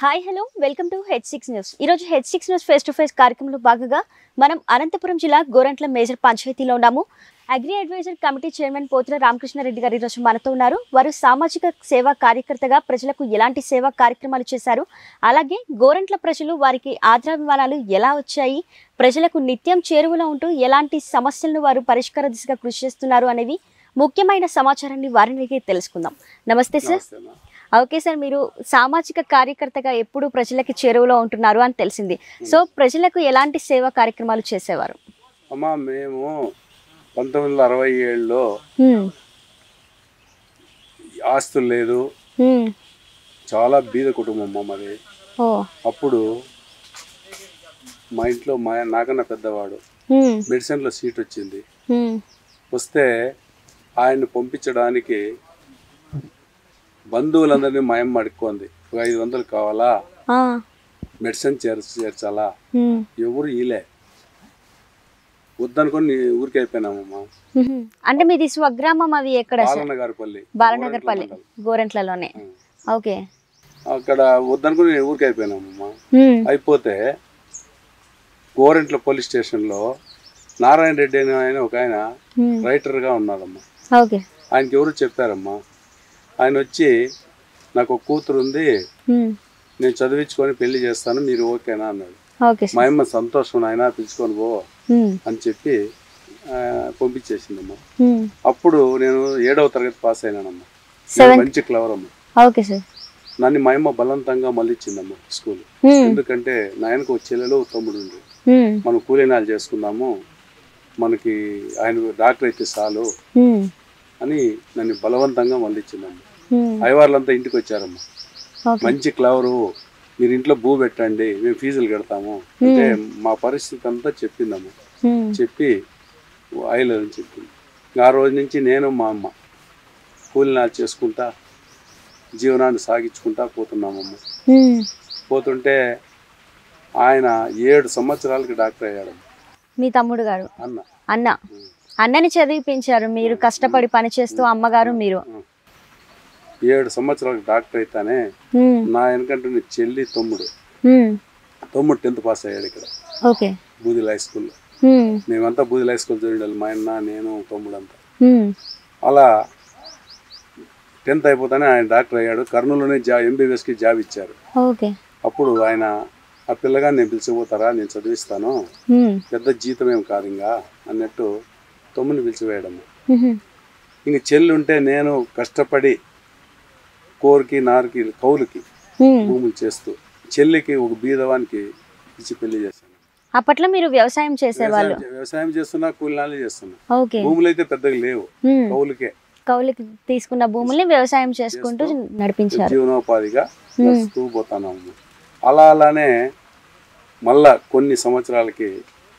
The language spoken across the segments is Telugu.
Hi hello welcome to H6 news. ఈరోజు H6 news face to face కార్యక్రమంలో భాగంగా మనం అనంతపురం జిల్లా గోరంట్ల మేజర్ పంచాయతీలో ఉన్నాము. Agri advisor committee chairman Pothula Ramakrishna Reddy గారు ఈరోజు మనతో ఉన్నారు. వారు సామాజిక సేవా కార్యకర్తగా ప్రజలకు ఎలాంటి సేవా కార్యక్రమాలు చేశారు, అలాగే గోరంట్ల ప్రజలు వారికి ఆదరాభిమానాలు ఎలా వచ్చాయి, ప్రజలకు నిత్యం చేరువలో ఉంటూ ఎలాంటి సమస్యలను వారు పరిష్కార దిశగా కృషి చేస్తున్నారు అనేవి ముఖ్యమైన సమాచారాన్ని వారిని తెలుసుకుందాం. నమస్తే సార్. ఓకే సార్, మీరు సామాజిక కార్యకర్తగా ఎప్పుడు ప్రజలకి చేరువలో ఉంటున్నారు అని తెలిసింది. సో ప్రజలకు ఎలాంటి సేవా కార్యక్రమాలు చేసేవారు? అమ్మా, మేము 1967లో ఆస్తులు లేదు, చాలా బీద కుటుంబం మాది. అప్పుడు మా ఇంట్లో నాకన్నా పెద్దవాడు మెడిసిన్లో సీట్ వచ్చింది. వస్తే ఆయన్ని పంపించడానికి బంధువులందరినీ మాయమ్మ అడుక్కోంది. 500 కావాలా, మెడిసిన్ చేర్చాలా, ఎవరు ఈలే వద్దనుకొని ఊరికి అయిపోయినామమ్మా. అంటే మీది స్వగ్రామం? అవి ఎక్కడ? బాలనగర్పల్లి, గోరంట్లలోనే. ఓకే. అక్కడ వద్దనుకుని ఊరికి అయిపోయినామమ్మా. అయిపోతే గోరంట్ల పోలీస్ స్టేషన్లో నారాయణ రెడ్డి అని ఆయన ఒక ఆయన రైటర్గా ఉన్నాడమ్మా. ఆయనకి ఎవరు చెప్పారమ్మా, ఆయన వచ్చి నాకు ఒక కూతురు ఉంది, నేను చదివించుకొని పెళ్లి చేస్తాను, మీరు ఓకేనా అన్నాడు. మా అమ్మ సంతోషం, ఆయన పిలుచుకొని పో అని చెప్పి పంపించేసిందమ్మా. అప్పుడు నేను 7వ తరగతి పాస్ అయినానమ్మా. మంచి క్లవర్ అమ్మా. నన్ను మా అమ్మ బలవంతంగా మళ్ళిచ్చిందమ్మా స్కూల్. ఎందుకంటే నాయనకు ఒక చెల్లెలు తమ్ముడు ఉంది, మనం కూలీనాలు చేసుకుందాము, మనకి ఆయన డాక్టర్ అయితే చాలు అని నన్ను బలవంతంగా మళ్ళిచ్చిందమ్మా. అయ్యవార్లంతా ఇంటికి వచ్చారమ్మా. మంచి క్లవరు, మీరు ఇంట్లో భూ పెట్టండి, మేము ఫీజులు కడతాము అంటే మా పరిస్థితి అంతా చెప్పిందమ్మా. చెప్పి అయ్యలేదని చెప్పింది. ఆ రోజు నుంచి నేను మా అమ్మ కూలినాలు చేసుకుంటా జీవనాన్ని సాగించుకుంటా పోతున్నామమ్మా. పోతుంటే ఆయన 7 సంవత్సరాలకి డాక్టర్ అయ్యాడమ్మా. మీ తమ్ముడు గారు? అన్నని చదివిపించారు మీరు, కష్టపడి పని చేస్తూ. అమ్మగారు మీరు 7 సంవత్సరాలకు డాక్టర్ అయితేనే నా వెనకంటే చెల్లి తమ్ముడు 10th పాస్ అయ్యాడు ఇక్కడ బూదిల్ హై స్కూల్లో. మేమంతా బూదిల్ హై స్కూల్ చదివాడు, మా అన్న నేను తమ్ముడు అంతా. అలా 10th అయిపోతానే ఆయన డాక్టర్ అయ్యాడు. కర్నూలులోనే MBBSకి జాబ్ ఇచ్చారు. అప్పుడు ఆయన ఆ పిల్లగాని నేను పిలిచిపోతారా, నేను చదివిస్తాను, పెద్ద జీతం ఏం కాదు ఇంకా అన్నట్టు తమ్ముని పిలిచిపోయాడమ్మా. ఇంక చెల్లి ఉంటే నేను కష్టపడి కోరికి నారికి కౌలుకి భూములు చేస్తూ చెల్లికి ఒక బీదవానికి ఇచ్చి పెళ్లి చేశాను. అప్పట్లో మీరు వ్యవసాయం చేసేవాళ్ళు? వ్యవసాయం చేస్తున్నా, కూలినాలు చేస్తున్నా. భూములు అయితే పెద్దగా లేవు, కౌలుకి తీసుకున్న భూముల్ని వ్యవసాయం చేసుకుంటూ నడిపించారు, జీవనోపాధిగా నడుస్తూ పోతాను. అలానే మళ్ళా కొన్ని సంవత్సరాలకి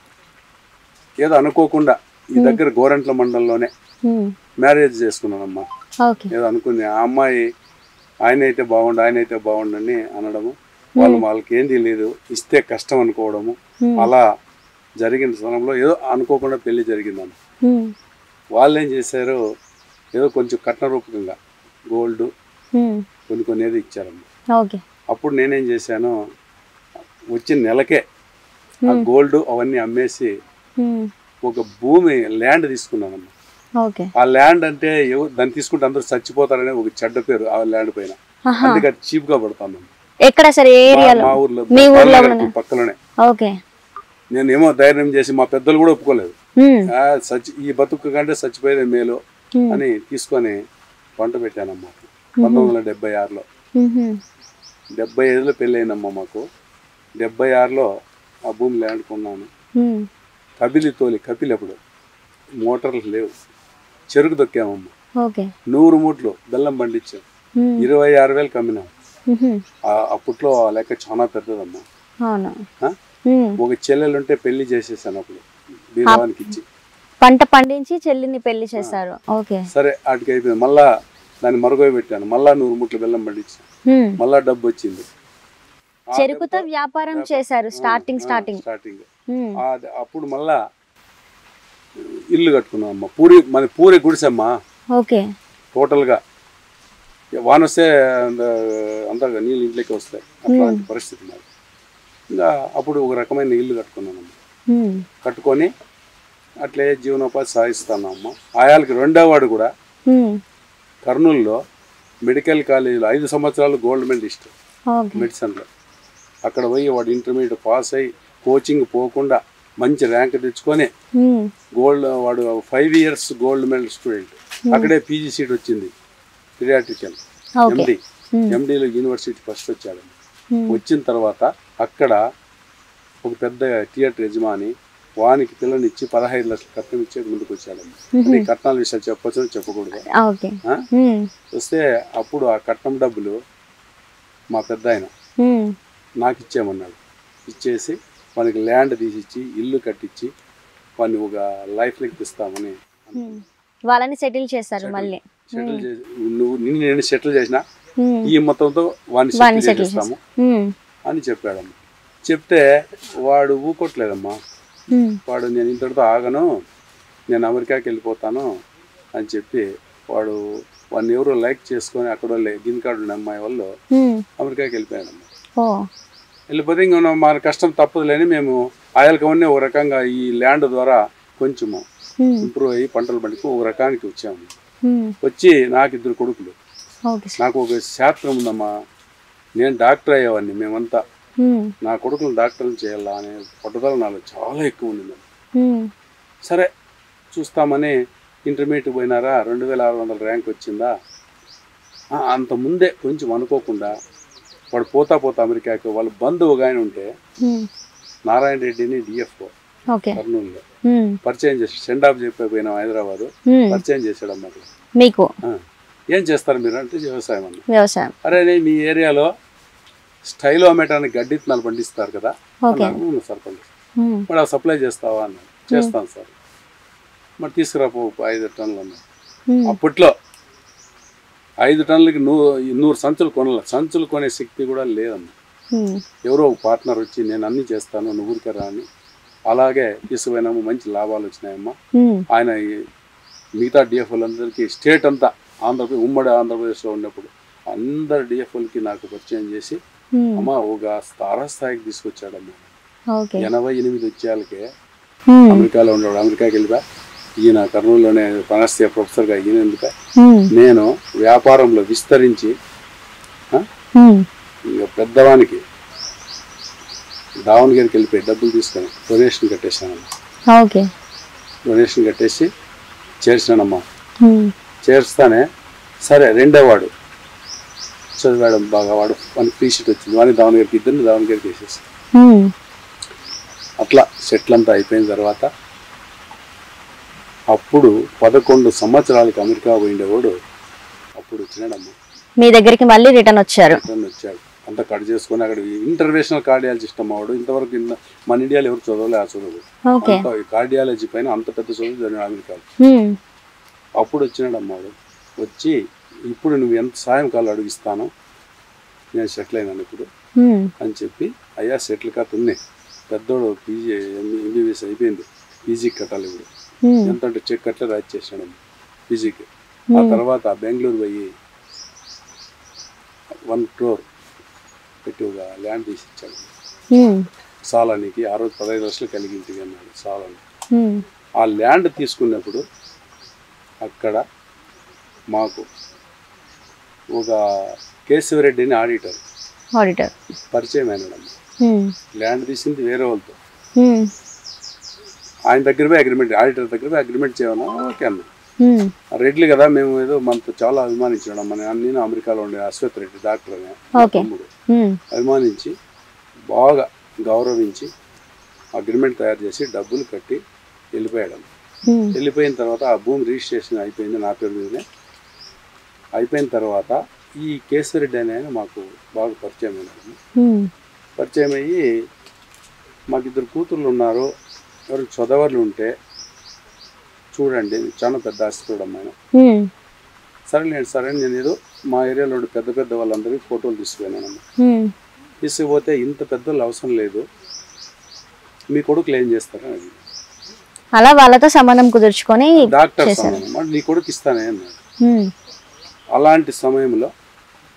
ఏదో అనుకోకుండా ఈ దగ్గర గోరంట్ల మండలంలోనే మ్యారేజ్ చేసుకున్నానమ్మా. ఏదో అనుకుని ఆ అమ్మాయి ఆయన అయితే బాగుండని అనడము, వాళ్ళకి ఏం తెలియదు, ఇస్తే కష్టం అనుకోవడము, అలా జరిగిన సమయంలో ఏదో అనుకోకుండా పెళ్లి జరిగిందమ్మ. వాళ్ళు ఏం చేశారు, ఏదో కొంచెం కట్న రూపకంగా గోల్డ్ కొన్ని ఏదో ఇచ్చారమ్మా. అప్పుడు నేనేం చేశాను, వచ్చిన నెలకే ఆ గోల్డ్ అవన్నీ అమ్మేసి ఒక భూమి ల్యాండ్ తీసుకున్నానమ్మా. ఆ ల్యాండ్ అంటే దాన్ని తీసుకుంటే అందరూ చచ్చిపోతారనే ఒక చెడ్డ పేరు ఆ ల్యాండ్ పైన, అందుకే చీప్ గా పడతాను. మా ఊర్లో పక్కలోనే. నేనేమో ధైర్యం చేసి, మా పెద్దలు కూడా ఒప్పుకోలేదు, ఈ బతుకు కంటే చచ్చిపోయేదే మేలు అని తీసుకొని పంట పెట్టానమ్మా. 1976లో 75లో పెళ్ళి అయిందమ్మా మాకు. 76లో ఆ భూమి ల్యాండ్ కొన్నాను. కపిల్ అప్పుడు మోటార్లు లేవు, చెరుకు దొక్కామమ్మా. 100 మూట్లు బెల్లం పండించాం, 26,000 కమ్మినాం. అప్పట్లో లెక్క చాలా పెద్దదమ్మా. ఒక చెల్లెలుంటే పెళ్లి చేసేసాను అప్పుడు, బీదవానికి ఇచ్చి. పంట పండించి చెల్లిని పెళ్లి చేశారు. సరే, అటుకి అయిపోయింది. మళ్ళా దాన్ని మరుగోయి పెట్టాను, మళ్ళా 100 మూట్లు బెల్లం పండించాను, మళ్ళా డబ్బు వచ్చింది. చెరుకుతో వ్యాపారం చేశారు స్టార్టింగ్. అప్పుడు మళ్ళా ఇల్లు కట్టుకున్నాం అమ్మా. పూరి గుడిసమ్మా. టోటల్ గా వాన వస్తే అంతా నీళ్ళు ఇంట్లోకి వస్తాయి, అట్లాంటి పరిస్థితి మాది. ఇంకా అప్పుడు ఒక రకమైన ఇల్లు కట్టుకున్నానమ్మ. కట్టుకొని అట్లే జీవనోపాధి సాగిస్తానమ్మ. ఆయాలకి రెండో వాడు కూడా కర్నూలులో మెడికల్ కాలేజీలో 5 సంవత్సరాలు గోల్డ్ మెడలిస్ట్ మెడిసిన్లో. అక్కడ పోయి వాడు ఇంటర్మీడియట్ పాస్ అయ్యి కోచింగ్ పోకుండా మంచి ర్యాంక్ తెచ్చుకొని వాడు 5 years గోల్డ్ మెడల్ స్టూడెంట్. అక్కడే పీజీ సీట్ వచ్చింది, పీడియాట్రికల్ ఎండీలో యూనివర్సిటీ ఫస్ట్ వచ్చాడు. వచ్చిన తర్వాత అక్కడ ఒక పెద్ద థియేటర్ యజమాని వానికి పిల్లనిచ్చి 15 లక్షలు కట్నం ఇచ్చే ముందుకు వచ్చాడండి. అది కట్నాల విషయాలు చెప్పచ్చు చెప్పకూడదు. వస్తే అప్పుడు ఆ కట్నం డబ్బులు మా పెద్ద ఆయన నాకు ఇచ్చేయమన్నాడు. ఇచ్చేసి వానికి ల్యాండ్ తీసిచ్చి ఇల్లు కట్టించి వాడిని ఒక లైఫ్ లెక్క ఇస్తామని వాళ్ళని సెటిల్ చేస్తారు. మళ్ళీ సెటిల్ చేసి నేను సెటిల్ చేసిన ఈ మొత్తంతో వాడిని సెటిల్ చేస్తాము అని చెప్పాడమ్మా. చెప్తే వాడు ఊకోట్లేదమ్మా. వాడు నేను ఇంతటితో ఆగను, నేను అమెరికాకి వెళ్ళిపోతాను అని చెప్పి వాడిని ఎవరో లైక్ చేసుకొని అక్కడ దీనికాడు ఉన్న అమ్మాయి వాళ్ళు అమెరికాకి వెళ్ళిపోయాడమ్మా. వెళ్ళిపోతే ఇంకా మన కష్టం తప్పదులేని మేము ఆయలకవన్నీ ఒక రకంగా ఈ ల్యాండ్ ద్వారా కొంచెము ఇంప్రూవ్ అయ్యి పంటలు పండుకు ఒక రకానికి వచ్చాము. వచ్చి నాకు 2 కొడుకులు, నాకు ఒక శాస్త్రం ఉందమ్మా. నేను డాక్టర్ అయ్యేవాడిని, మేమంతా నా కొడుకులు డాక్టర్లు చేయాలా అనే పట్టుదల నాలో చాలా ఎక్కువ ఉంది. సరే చూస్తామని ఇంటర్మీడియట్ పోయినారా, 2600 ర్యాంక్ వచ్చిందా. అంత ముందే కొంచెం అనుకోకుండా వాడు పోతా అమెరికాకి వాళ్ళ బంధువు ఒక ఆయన ఉంటే నారాయణ రెడ్డిని డిఎఫ్ఓ కర్నూలులో పరిచయం చేసి సెండ్ ఆఫ్ చెప్పిపోయినా హైదరాబాద్ పరిచయం చేశాడు అన్నమాట. మీకు ఏం చేస్తారు మీరు అంటే వ్యవసాయం అన్న. అరే మీ ఏరియాలో స్టైలోమేటానికి గడ్డి విత్తనాలు పండిస్తారు కదా సర్పంచ్, మరి ఆ సప్లై చేస్తావా అన్నాడు. చేస్తాను సార్. మరి తీసుకురాపో 5 టన్నులు అన్నాడు. అప్పట్లో 5 టన్నులకి 100 సంచులు కొనాలి. సంచులు కొనే శక్తి కూడా లేదమ్మా. ఎవరో ఒక పార్ట్నర్ వచ్చి నేను అన్ని చేస్తాను నువ్వు ఊరికరా అని అలాగే తీసుకుపోయినాము. మంచి లాభాలు వచ్చినాయమ్మా. ఆయన మిగతా డిఎఫ్ఓలందరికీ స్టేట్ అంతా ఉమ్మడి ఆంధ్రప్రదేశ్లో ఉన్నప్పుడు అందరు డిఎఫ్ఓలకి నాకు పరిచయం చేసి అమ్మ ఒక తారాస్థాయికి తీసుకొచ్చాడమ్మా. 88 వచ్చేళ్ళకే అమెరికాలో ఉండేవాడు. అమెరికాకి వెళ్ళిపా ఈయన కర్నూలులోనే పనస్య ప్రొఫెసర్గా ఈయనందుక నేను వ్యాపారంలో విస్తరించి ఇక పెద్దవానికి దావణగిరికి వెళ్ళిపోయి డబ్బులు తీసుకొని డొనేషన్ కట్టేసానమ్మా. డొనేషన్ కట్టేసి చేర్చినానమ్మా. చేర్స్తానే సరే రెండో వాడు చదివాడు బాగా, వానికి ఫ్రీ షీట్ వచ్చింది. వాడిని దావణగిరికి, 2 దావణగిరికి వేసేసి అట్లా సెటిల్ అంతా అయిపోయిన తర్వాత అప్పుడు 11 సంవత్సరాలకి అమెరికా పోయిండేవాడు అప్పుడు వచ్చినాడమ్మా. మీ దగ్గరికి మళ్ళీ రిటర్న్ వచ్చాడు. అంతా కట్ చేసుకొని అక్కడ ఇంటర్నేషనల్ కార్డియాలజిస్ట్ అమ్మవాడు. ఇంతవరకు మన ఇండియాలో ఎవరు చదవలే ఆ చదువు. కార్డియాలజీ పైన అంత పెద్ద చదువు చదివాడు అమెరికాలో. అప్పుడు వచ్చినాడు అమ్మవాడు. వచ్చి ఇప్పుడు నువ్వు ఎంత సాయం కాలు అడిగిస్తానో నేను సెటిల్ అయినాను ఇప్పుడు అని చెప్పి అయ్యా సెటిల్ కాత ఉన్నాయి. పెద్దోడు పీజీ ఎంబీబీఎస్ అయిపోయింది, పీజీకి కట్టాలి ఇప్పుడు ఎంత అంటే చెక్ కట్లే రాసి చేసాడు పీజీకి. ఆ తర్వాత బెంగళూరు పోయి 1 crore పెట్టి ఒక ల్యాండ్ తీసి ఇచ్చాడు. సాలానికి ఆ రోజు 15 లక్షలు కలిగింటివి అన్నాడు సాలాని. ఆ ల్యాండ్ తీసుకున్నప్పుడు అక్కడ మాకు ఒక కేశవరెడ్డి అని ఆడిటర్ పరిచయం అయినాడమ్మ. ల్యాండ్ తీసింది వేరే వాళ్ళతో. ఆయన దగ్గర పోయి అగ్రిమెంట్, ఆడిటర్ దగ్గర పోయి అగ్రిమెంట్ చేయమన్నా ఓకే అన్న. రెడ్లు కదా మేము ఏదో మనతో చాలా అభిమానించాడు అమ్మ. నేను అమెరికాలో ఉండే అశ్వత్ రెడ్డి డాక్టర్ అనే తమ్ముడు అభిమానించి బాగా గౌరవించి అగ్రిమెంట్ తయారు చేసి డబ్బులు కట్టి వెళ్ళిపోయాడు. వెళ్ళిపోయిన తర్వాత ఆ భూమి రిజిస్ట్రేషన్ అయిపోయింది నా పేరు మీదనే. అయిపోయిన తర్వాత ఈ కేశవరెడ్డి అనే ఆయన మాకు బాగా పరిచయం అయినాడు. పరిచయం అయ్యి మాకు 2 కూతుర్లు ఉన్నారు, ఎవరు చదవర్లు ఉంటే చూడండి చాలా పెద్ద ఆస్తి అమ్మాయి. సరే నేను ఏదో మా ఏరియాలో పెద్ద వాళ్ళందరికీ ఫోటోలు తీసుకుపోయినానమ్మా. తీసుకుపోతే ఇంత పెద్దలు అవసరం లేదు, మీ కొడుకులు ఏం చేస్తారని అది అలా వాళ్ళతో సంబంధం కుదుర్చుకొని డాక్టర్ సంబంధం నీ కొడుకు ఇస్తానే అన్నాడు. అలాంటి సమయంలో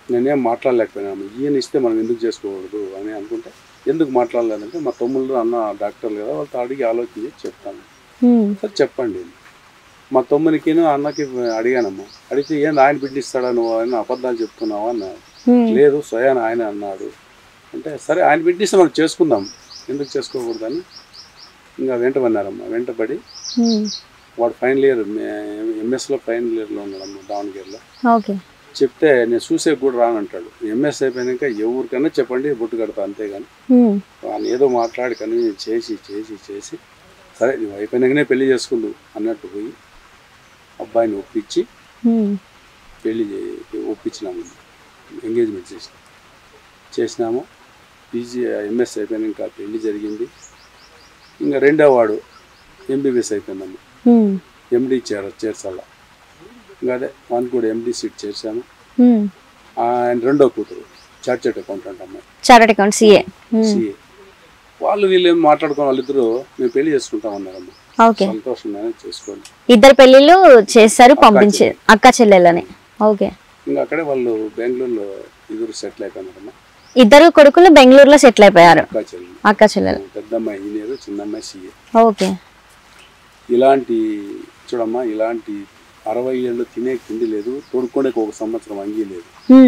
నేనేం మాట్లాడలేకపోయినాము. ఈయన ఇస్తే మనం ఎందుకు చేసుకోకూడదు అని అనుకుంటే, ఎందుకు మాట్లాడలేదంటే మా తమ్ముళ్ళు అన్న డాక్టర్లు కదా, వాళ్ళతో అడిగి ఆలోచించి చెప్తాను. సరే చెప్పండి. మా తమ్మునికి అన్నకి అడిగానమ్మా. అడిగితే ఏంది ఆయన బిడ్డ ఇస్తాడా నువ్వు అని అబద్ధాలు చెప్తున్నావా అన్నారు. లేదు స్వయాన ఆయన అన్నాడు అంటే, సరే ఆయన బిడ్డ ఇస్తే మనం చేసుకుందాం, ఎందుకు చేసుకోకూడదని ఇంకా వెంటబడినారమ్మా. వెంటబడి వాడు ఫైనల్ ఇయర్ ఎంఎస్లో ఫైనల్ ఇయర్లో ఉన్నాడమ్మా దావణగిరిలో. చెప్తే నేను చూసే కూడా రానంటాడు. ఎంఎస్ అయిపోయినాక ఎవరికైనా చెప్పండి బొట్టు కడతా, అంతేగాని ఆయన ఏదో మాట్లాడి కన్విన్స్ చేసి చేసి చేసి సరే నువ్వు అయిపోయినాకనే పెళ్లి చేసుకుందు అన్నట్టు పోయి అబ్బాయిని ఒప్పించి పెళ్లి ఒప్పించినాము. ఎంగేజ్మెంట్ చేసినాము. పీజీ ఎంఎస్ అయిపోయినాక పెళ్లి జరిగింది. ఇంకా రెండో వాడు ఎంబీబీఎస్ అయిపోయిందమ్మా. ఎండి చేర్చాల. ఇంకా అదే వానికి కూడా ఎండి సీట్ చేర్చాను. ఆయన రెండో కూతురు చార్టెడ్ అకౌంటెంట్ అమ్మాయి, చార్టెడ్ అకౌంట్ సిఏ. వాళ్ళు వీళ్ళు ఏం మాట్లాడుకుని వాళ్ళిద్దరు మేము పెళ్లి చేసుకుంటాం అన్నారమ్మా. సంతోషంగానే చేసుకోండి. ఇద్దరు పెళ్లిళ్ళు చేస్తారు, పంపించే అక్క చెల్లెలని. ఇంకా అక్కడే వాళ్ళు బెంగళూరులో ఇద్దరు సెటిల్ అయిపోయినారమ్మా. ఇద్దరు కొడుకులు బెంగళూరులో సెటిల్ అయిపోయారు. అక్క చెల్లెలు. పెద్దమ్మాయి ఇంజనీర్, చిన్నమ్మాయి సిఏ. ఇలాంటి చూడమ్మా, ఇలాంటి 60 ఏళ్ళు తినే తిండి లేదు, తోడుకోడానికి ఒక సంవత్సరం అంగీ లేదు.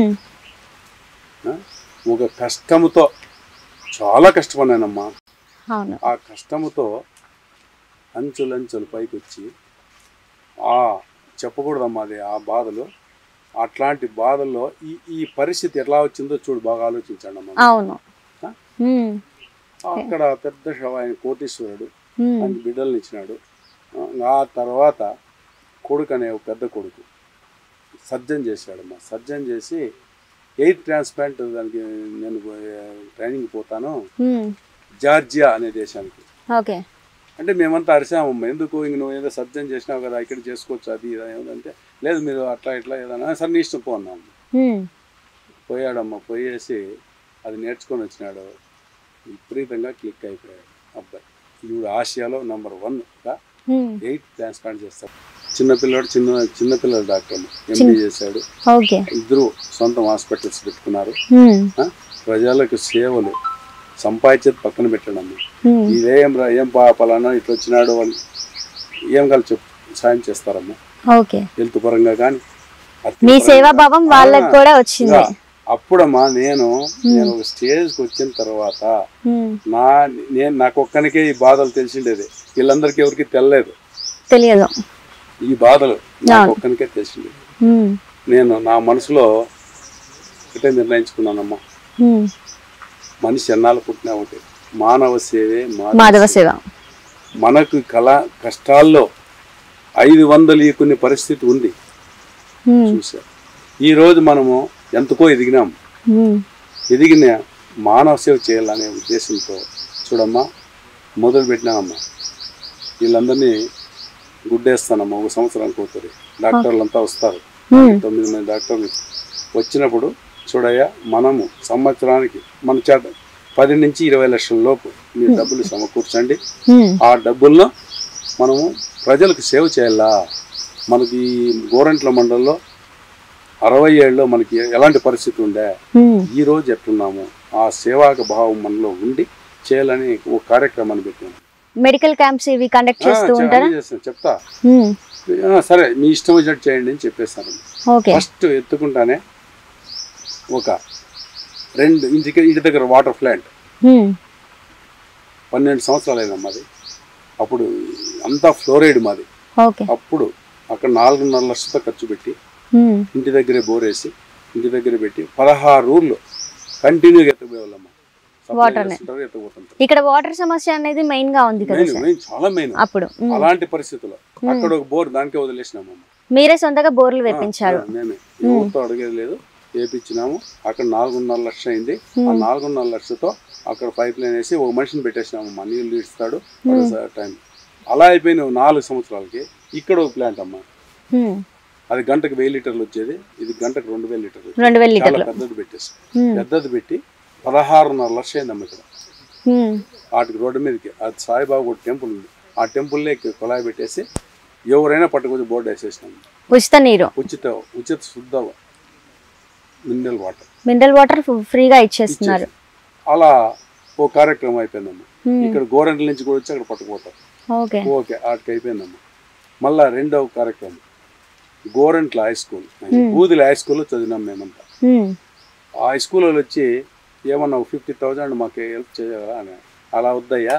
ఒక కష్టముతో చాలా కష్టపడినానమ్మా. ఆ కష్టముతో అంచులంచులు పైకి వచ్చి చెప్పకూడదమ్మా అది ఆ బాధలు. అట్లాంటి బాధల్లో ఈ పరిస్థితి ఎట్లా వచ్చిందో చూడు, బాగా ఆలోచించండి అమ్మా. అక్కడ పెద్ద ఆయన కోటీశ్వరుడు, ఆయన బిడ్డలను ఇచ్చినాడు. ఆ తర్వాత కొడుకు అనే పెద్ద కొడుకు సర్జన్ చేశాడమ్మా. సర్జన్ చేసి 8 ట్రాన్స్ప్లాంట్ దానికి నేను ట్రైనింగ్ పోతాను జార్జియా అనే దేశానికి. అంటే మేమంతా అరిసామమ్మా, ఎందుకు ఇంక నువ్వు ఏదో సర్జన్ చేసినావు కదా ఇక్కడ చేసుకోవచ్చు అది ఇది ఏదంటే, లేదు మీరు అట్లా ఇట్లా ఏదన్నా సరే నీ ఇష్టం పో అన్నాము. పోయాడమ్మా. పోయేసి అది నేర్చుకొని వచ్చినాడు. విపరీతంగా క్లిక్ అయిపోయాడు అబ్బాయి. ఇప్పుడు ఆసియాలో నెంబర్ 1గా 8 ట్రాన్స్ప్లాంట్ చేస్తాడు. చిన్నపిల్లడు డాక్టర్ ఎండి చేశాడు. ఇద్దరు సొంతం హాస్పిటల్స్ పెట్టుకున్నారు. ప్రజలకు సేవలు సంపాదించేది పక్కన పెట్టడమ్మా. ఇదేం ఏం పలానా ఇట్లా వచ్చినాడు వాళ్ళు ఏం కలిసి సాయం చేస్తారమ్మా. హెల్త్ పరంగా కానీ అప్పుడమ్మా నేను ఒక స్టేజ్కి వచ్చిన తర్వాత నాకు ఒక్కనికే ఈ బాధలు తెలిసిండేది, వీళ్ళందరికీ ఎవరికి తెలియదు ఈ బాధలు, నాకు ఒక్కనికే తెలిసిండేది. నేను నా మనసులో ఒకటే నిర్ణయించుకున్నానమ్మా, మనిషి ఎన్నాళ్ళు పుట్టినా ఒకటి, మానవ సేవే మాధవ సేవ. మనకు కష్టాల్లో 500 కొన్ని పరిస్థితి ఉంది చూసా. ఈరోజు మనము ఎంతకో ఎదిగినాం. ఎదిగిన మానవ సేవ చేయాలనే ఉద్దేశంతో చూడమ్మా మొదలు పెట్టినానమ్మా. వీళ్ళందరినీ గుడ్డేస్తానమ్మా. 1 సంవత్సరానికి పోతుంది. డాక్టర్లు అంతా వస్తారు, 9 మంది డాక్టర్లు వచ్చినప్పుడు చూడయ్యా, మనము సంవత్సరానికి మన చేత 10 నుంచి 20 లక్షల లోపు మీరు డబ్బులు సమకూర్చండి. ఆ డబ్బుల్లో మనము ప్రజలకు సేవ చేయాలా. మనకి గోరంట్ల మండలంలో 60 ఏళ్ళలో మనకి ఎలాంటి పరిస్థితి ఉండే, ఈ రోజు ఎట్లున్నాము, ఆ సేవాక భావం మనలో ఉండి చేయాలని ఒక కార్యక్రమాన్ని పెట్టాము. మెడికల్ క్యాంప్స్ ఇవి కండక్ట్ చేస్తూ ఉంటారా? చెప్తా, సరే మీ ఇష్టం వచ్చినట్టు చేయండి అని చెప్పేస్తాను. ఫస్ట్ ఎత్తుకుంటానే ఒక 2 ఇంటి దగ్గర వాటర్ ప్లాంట్ 12 సంవత్సరాలు అయిందమ్మా అది. అప్పుడు అంతా ఫ్లోరైడ్ మాది. అప్పుడు అక్కడ 4.5 లక్షలతో ఖర్చు పెట్టి ఇంటి దగ్గరే బోరేసి ఇంటి దగ్గర పెట్టి 16 ఊర్లు కంటిన్యూగా ఎత్తపోయేవాళ్ళమ్మా. ఇక్కడ వాటర్ సమస్య అనేది మెయిన్ గా ఉంది కదా, చాలా మెయిన్. అప్పుడు అలాంటి పరిస్థితుల్లో అక్కడ ఒక బోర్ దానికే వదిలేసినామమ్మా. మీరే సొంతగా బోర్లు వేపించారు? మేమే, ఎవరితో అడిగేది లేదు, వేపించినాము. అక్కడ 4.5 లక్షలు అయింది. ఆ 4.5 లక్షలతో అక్కడ పైప్ లైన్ వేసి ఒక మనిషిని పెట్టేసినామమ్మా. నీళ్ళు ఇస్తాడు టైం. అలా అయిపోయిన 4 సంవత్సరాలకి ఇక్కడ ఒక ప్లాంట్ అమ్మా. అది గంటకు 1000 లీటర్లు వచ్చేది, ఇది గంటకు 2000 లీటర్లు. చాలా పెద్దది పెట్టేసి పెద్దది పెట్టి 16.5 లక్షలు అయిందమ్మా ఇక్కడ. వాటికి రోడ్డు మీదకి అది సాయిబాబు ఒక టెంపుల్ ఉంది, ఆ టెంపుల్లో కుళాయి పెట్టేసి ఎవరైనా పట్టుకొచ్చి బోర్డు వేసేసినాము. ఉచిత నీరు, ఉచిత శుద్ధ మినరల్ వాటర్ ఫ్రీగా ఇచ్చేస్తున్నారు. అలా ఓ కార్యక్రమం అయిపోయిందమ్మా. ఇక్కడ గోరంట్ల నుంచి కూడా వచ్చి అక్కడ పట్టుకుపోతారు. ఓకే ఆటికి అయిపోయిందమ్మా. మళ్ళా రెండవ కార్యక్రమం Gorantla high school, Budila high స్కూల్లో చదివినాం మేమంతా. ఆ హై స్కూల్ వాళ్ళు వచ్చి ఏమన్నా 50,000 మాకు హెల్ప్ చేయగలరా అని. అలా వద్దయ్యా,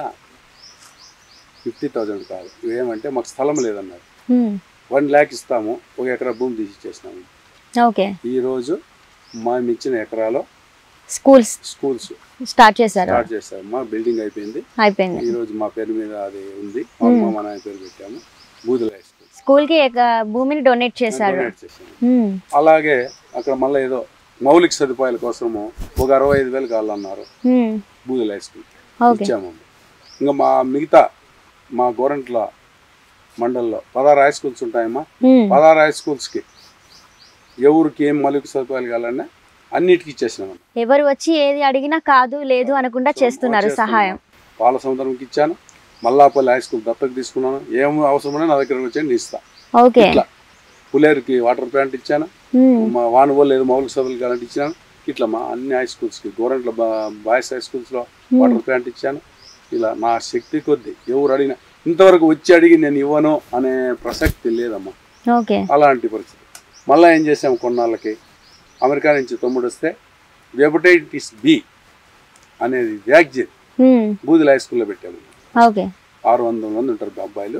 50,000 కాదు, ఏమంటే మాకు స్థలం లేదన్నారు. 1 lakh ఇస్తాము, 1 ఎకరా భూమి తీసి ఇచ్చేసినాము. ఈరోజు మేము ఇచ్చిన ఎకరాలో స్కూల్స్ స్టార్ట్ చేశారు. మా బిల్డింగ్ అయిపోయింది. ఈరోజు మా పేరు మీద అది ఉంది. మా నాయన పేరు పెట్టాము, బూదిల హై స్కూల్. స్కూల్ కి భూమిని డొనేట్ చేశారు. అలాగే అక్కడ మళ్ళీ ఏదో మౌలిక సదుపాయాల కోసము ఒక 65,000 కావాలన్నారు. బూదిల హై స్కూల్ ఇచ్చాము. ఇంకా మా మిగతా మా గోరంట్ల మండలంలో 16 హై స్కూల్స్ ఉంటాయమ్మా. 16 హై స్కూల్స్ కి ఎవరికి ఏం మౌలిక సదుపాయాలు కావాలన్నా అన్నిటికీ ఇచ్చేసినాము. ఎవరు వచ్చి ఏది అడిగినా కాదు లేదు అనకుండా చేస్తున్నారు సహాయం. పాల సముద్రంకి ఇచ్చాను, మల్లాపల్లి హై స్కూల్ దత్తకు తీసుకున్నాను. ఏం అవసరమన్నా నా దగ్గర వచ్చి ఇస్తా. ఇట్లా పులేరుకి వాటర్ ప్లాంట్ ఇచ్చాను, మా వానుగోలు లేదు మౌలిక సదుపాయాలు కావాలంటే ఇచ్చినాను. ఇట్లా మా అన్ని హై స్కూల్స్కి గోరంట్ల బాయ్స్ హై స్కూల్స్లో వాటర్ ప్లాంట్ ఇచ్చాను. ఇలా నా శక్తి కొద్ది ఎవరు అడిగినా, ఇంతవరకు వచ్చి అడిగి నేను ఇవ్వను అనే ప్రసక్తి లేదమ్మా. అలాంటి పరిస్థితి. మళ్ళీ ఏం చేసాము, కొన్నాళ్ళకి అమెరికా నుంచి తమ్ముడు వస్తే హెపటైటిస్ బి అనేది వ్యాక్సిన్ బూదిల హై స్కూల్లో పెట్టాము. 600 మంది ఉంటారు అబ్బాయిలు.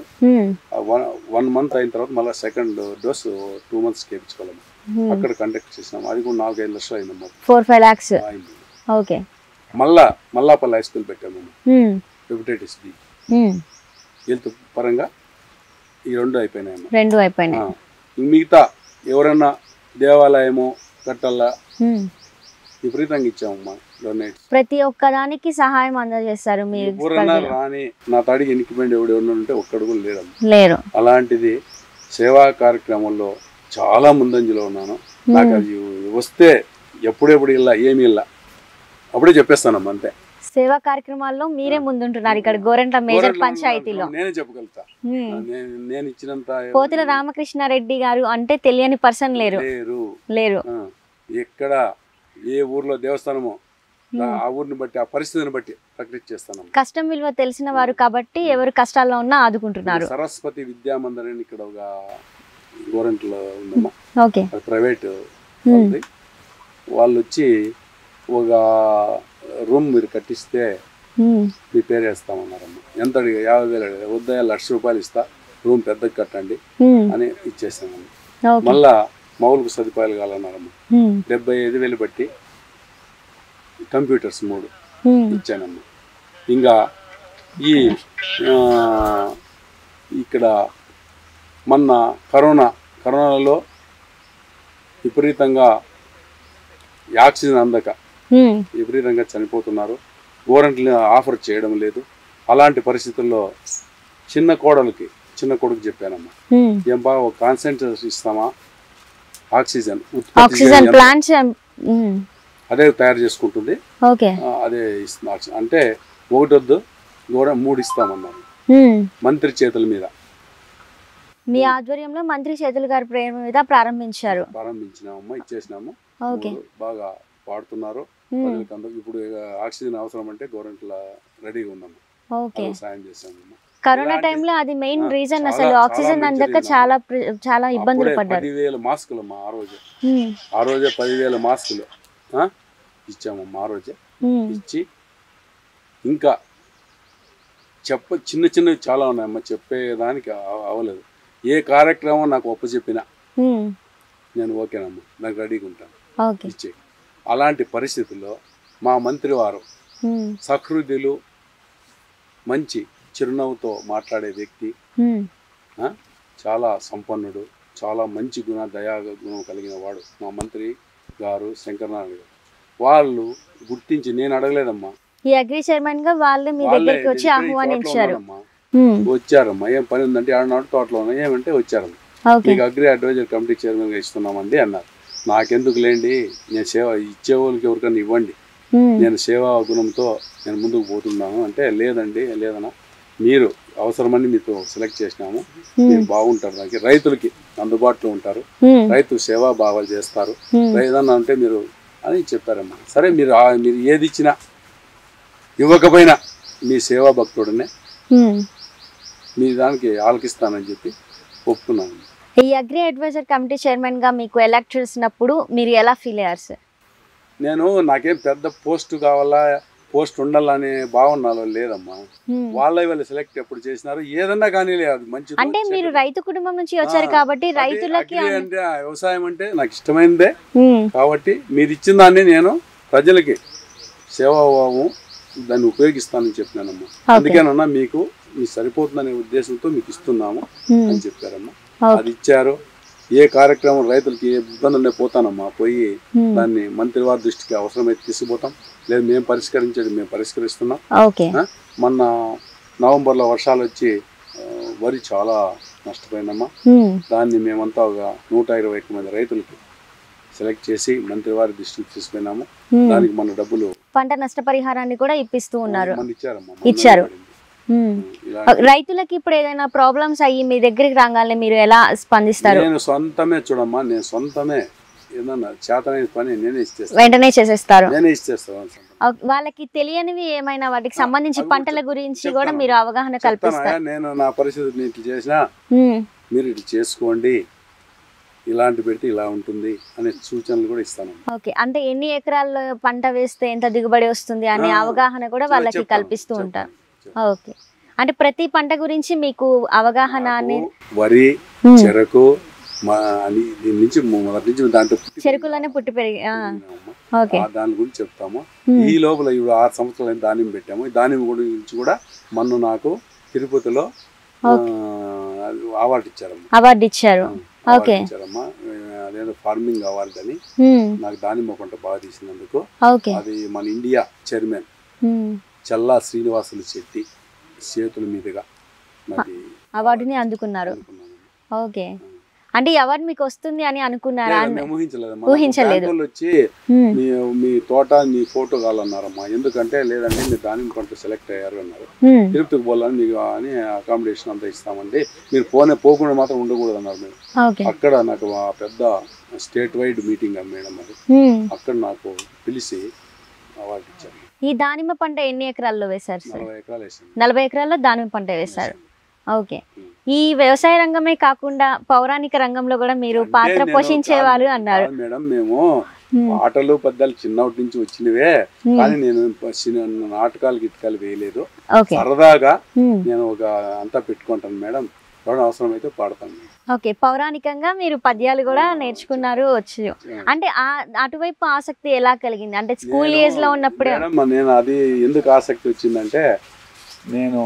1 month అయిన తర్వాత మళ్ళీ సెకండ్ డోస్ 2 months వేయించుకోవాలి. అక్కడ కండక్ట్ చేసినాము. అది కూడా 4-5 లక్షలు అయిందమ్మా. 4-5 lakhs అయింది. మళ్ళా మల్లాపల్లి హై స్కూల్ పెట్టాము హెపటైటిస్ బి. హెల్త్ పరంగా ఈ 2 అయిపోయినాయి. మిగతా ఎవరన్నా దేవాలయము కట్టాలా విపరీతంగా ఇచ్చామమ్మా డొనేట్. ప్రతి ఒక్కదానికి సహాయం అందజేస్తారు మీరు. ఎవరన్నా రాని నా తాడికి ఎన్నికమెంట్ ఎవడెవరన్నా ఉంటే ఒక్కడు కూడా లేరు. అలాంటిది సేవా కార్యక్రమంలో చాలా ముందంజలో ఉన్నాను. నాకు అది వస్తే ఎప్పుడెప్పుడు ఇలా ఏమి ఇలా అప్పుడే చెప్పేస్తానమ్మా. అంతే. సేవా కార్యక్రమాల్లో మీరే ముందుంటున్నారు ఇక్కడ గోరంట్ల మేజర్ పంచాయతీలో. నేనే చెప్పగలుగుతా. నేను ఇచ్చినంత పోతుల రామకృష్ణ రెడ్డి గారు అంటే తెలియని పర్సన్ లేరు. ఎక్కడ ఏ ఊర్లో దేవస్థానమో ఆ ఊరిని బట్టి ఆ పరిస్థితిని బట్టి ప్రకటించేస్తాను. కష్టం విలువ తెలిసిన వారు కాబట్టి ఎవరు కష్టాల్లో ఉన్నా ఆదుకుంటున్నారు. సరస్వతి విద్యా మందిరం ఇక్కడ ఒక గోరంట్లో ఉందమ్మా. ప్రైవేట్ వాళ్ళు వచ్చి ఒక రూమ్ మీరు కట్టిస్తే మీ పేరు వేస్తామన్నారమ్మా. ఎంత అడిగా 50,000 అడిగా. వద్ద 1,00,000 రూపాయలు ఇస్తా, రూమ్ పెద్దగా కట్టండి అని ఇచ్చేస్తామమ్మా. మళ్ళా మౌలిక సదుపాయాలు కావాలన్నారమ్మా. 75,000 బట్టి కంప్యూటర్స్ 3 ఇచ్చానమ్మా. ఇంకా ఈ ఇక్కడ మొన్న కరోనాలో విపరీతంగా ఆక్సిజన్ అందక విపరీతంగా చనిపోతున్నారు. గోరంట్లు ఆఫర్ చేయడం లేదు. అలాంటి పరిస్థితుల్లో చిన్న కొడుకు చెప్పానమ్మా, ఏం బాగా ఒక కాన్సెంట్రేషన్ ఇస్తామా, ఆక్సిజన్ ప్లాంట్స్ అదే తయారు చేసుకుంటుంది, అదే ఇస్తుంది. అంటే 1 వద్దు 3 ఇస్తామన్నారు మంత్రి చేతుల మీద. మీ ఆధ్వర్యంలో మంత్రి చేతుల గారి ప్రేమ మీద ప్రారంభించినామమ్మా. ఇచ్చేసినాము. బాగా వాడుతున్నారు. ఇప్పుడు ఆక్సిజన్ అవసరం అంటే గవర్నమెంట్ రెడీగా ఉన్నాము. సాయం చేసాము. కరోనా టైంలో అది మెయిన్ రీజన్. అసలు ఆక్సిజన్ అందక చాలా ఇబ్బందులు పడ్డారు. 10,000 మాస్కులు అమ్మా ఆ రోజే 10,000 మాస్కులు ఇచ్చామమ్మా ఆ రోజే. ఇచ్చి ఇంకా చిన్నవి చాలా ఉన్నాయమ్మా, చెప్పేదానికి అవ్వలేదు. ఏ కార్యక్రమం నాకు ఒప్పచెప్పినా నేను ఓకేనమ్మా, నాకు రెడీగా ఉంటాను ఇచ్చే. అలాంటి పరిస్థితుల్లో మా మంత్రి వారు సహృదయులు, మంచి చిరునవ్వుతో మాట్లాడే వ్యక్తి, చాలా సంపన్నుడు, చాలా మంచి దయా గుణం కలిగిన వాడు మా మంత్రి గారు శంకరనారాయణ గారు. వాళ్ళు గుర్తించి, నేను అడగలేదమ్మా, ఈ అగ్రి చైర్మన్ గా వాళ్ళు మీ దగ్గరికి వచ్చి ఆహ్వానించారు. వచ్చారమ్మా, ఏం పని ఉందంటే ఆడనాడు తోటలో ఉన్నాయి, ఏమంటే వచ్చారమ్మా, మీకు అగ్రి అడ్వైజర్ కమిటీ చైర్మన్ గా ఇస్తున్నామండి అన్నారు. నాకెందుకు లేండి, నేను సేవ ఇచ్చే వాళ్ళకి ఎవరికైనా ఇవ్వండి, నేను సేవా గుణంతో నేను ముందుకు పోతున్నాను అంటే, లేదన్నా మీరు అవసరమని మీతో సెలెక్ట్ చేసినాము, మీరు బాగుంటారు, దానికి రైతులకి అందుబాటులో ఉంటారు, రైతు సేవా భావాలు చేస్తారు, ఏదన్నా అంటే మీరు అని చెప్పారమ్మా. సరే మీరు మీరు ఏది ఇచ్చినా ఇవ్వకపోయినా మీ సేవా భక్తుడనే మీ దానికి ఆలకిస్తానని చెప్పి ఒప్పుకున్నాను. ఈ అగ్రి అడ్వైజర్ కమిటీ చైర్మన్ గా మీకు ఎలక్ట్ చేసినప్పుడు మీరు ఎలా ఫీల్ అయ్యారు సార్? నేను నాకేం పెద్ద పోస్ట్ కావాలా, పోస్ట్ ఉండాలనే భావనలో లేదమ్మా. వాళ్ళు సెలెక్ట్ ఎప్పుడు చేసినారు ఏదన్నా కానీ లేదు మంచి. అంటే మీరు రైతు కుటుంబం నుంచి వచ్చారు కాబట్టి రైతులకి అంటే వ్యవసాయం అంటే నాకు ఇష్టమైనదే కాబట్టి మీరు ఇచ్చిన దాన్ని నేను ప్రజలకి సేవాభావం దాన్ని ఉపయోగిస్తానని చెప్పినానమ్మా. అందుకేనన్నా మీకు సరిపోతుందనే ఉద్దేశంతో మీకు ఇస్తున్నాము అని చెప్పారమ్మా. అది ఇచ్చారు. ఏ కార్యక్రమం రైతులకి ఏ ఇబ్బంది ఉండే పోతానమ్మా, పోయి దాన్ని మంత్రి వారి దృష్టికి అవసరమైతే తీసుకుపోతాం, లేదు మేము పరిష్కరించేది మేము పరిష్కరిస్తున్నాం. మొన్న నవంబర్లో వర్షాలు వచ్చి వరి చాలా నష్టపోయిందమ్మా. దాన్ని మేమంతా ఒక 121 మంది రైతులకి సెలెక్ట్ చేసి మంత్రి వారి దృష్టికి తీసుకున్నాము. దానికి మన డబ్బులు పంట నష్టపరిహారాన్ని కూడా ఇప్పిస్తూ ఉన్నారు. ఇచ్చారు. రైతులకి ఇప్పుడు ఏదైనా ప్రాబ్లమ్స్ అయ్యి మీ దగ్గరికి రాగానే మీరు ఎలా స్పందిస్తారు? నేను సొంతమే చూడమ్మా, నేను సొంతమే ఏదన్నా చేతనైన పని నేనే ఇచ్చేస్తాను, వెంటనే చేసేస్తారు. నేనే ఇచ్చేస్తాను. వాళ్ళకి తెలియనివి ఏమైనా వాటికి సంబంధించి పంటల గురించి కూడా మీరు అవగాహన కల్పిస్తారు. నేను నా పరిస్థితిని ఇట్లా చేసినా మీరు ఇట్లా చేసుకోండి, ఇలాంటి పెడితే ఇలా ఉంటుంది అనే సూచనలు కూడా ఇస్తాను. ఓకే, అంటే ఎన్ని ఎకరాల్లో పంట వేస్తే ఎంత దిగుబడి వస్తుంది అనే అవగాహన కూడా వాళ్ళకి కల్పిస్తూ ఉంటారు. ఓకే, అంటే ప్రతి పంట గురించి మీకు అవగాహన వరి, చెరకు దీని నుంచి మొదటి నుంచి దాంట్లో చెరుకులోనే పుట్టి పెరిగి దాని గురించి చెప్తాము. ఈ లోపల ఇప్పుడు 6 సంవత్సరాలు దానిమ్మ పెట్టాము. దానిమ్మ గురించి కూడా మొన్న నాకు తిరుపతిలో అవార్డు ఇచ్చారు. ఇచ్చారమ్మా, అదేదో ఫార్మింగ్ అవార్డు అని. నాకు దానిమ్మ పంట బాగా తీసినందుకు అది మన ఇండియా చైర్మన్ చల్లా శ్రీనివాసులు చెట్టి చేతుల మీదుగా అవార్డుని అందుకున్నారు. ఓకే, అంటే అవార్డు మీకు వస్తుంది అని అనుకున్నారా? ఊహించలేదు. వచ్చి మీ తోట మీ ఫోటో కావాలన్నారమ్మా. ఎందుకంటే లేదండి మీరు దానిమ్మ పంట సెలెక్ట్ అయ్యారు అన్నారు. తిరుపతికి పోవాలని మీకు అని అకామిడేషన్ అంతా ఇస్తామండి, మీరు పోకుండా మాత్రం ఉండకూడదు అన్నారు. మేము అక్కడ నాకు పెద్ద స్టేట్ వైడ్ మీటింగ్ మేడం, అది అక్కడ నాకు పిలిచి అవార్డు ఇచ్చారు. ఈ దానిమ్మ పంట ఎన్ని ఎకరాల్లో వేశారు? 40 ఎకరాలు వేసారు. 40 ఎకరాల్లో దానిమ్మ పంట వేశారు. ఓకే, ఈ వ్యవసాయ రంగమే కాకుండా పౌరాణిక రంగంలో కూడా మీరు పాత్ర పోషించేవారు అన్నారు. మేడం మేము ఆటలు పద్యాలు చిన్నప్పటి నుంచి వచ్చినవే, కానీ నేను నాటకాలు గిటకాలు వేయలేదు. సరదాగా నేను ఒక అంతా పెట్టుకుంటాను మేడం, అవసరం అయితే పాడతాను. ఓకే, పౌరాణికంగా మీరు పద్యాలు కూడా నేర్చుకున్నారు వచ్చు. అంటే అటువైపు ఆసక్తి ఎలా కలిగింది? అంటే స్కూల్ ఏజ్ లో ఉన్నప్పుడే నేను అది ఎందుకు ఆసక్తి వచ్చిందంటే, నేను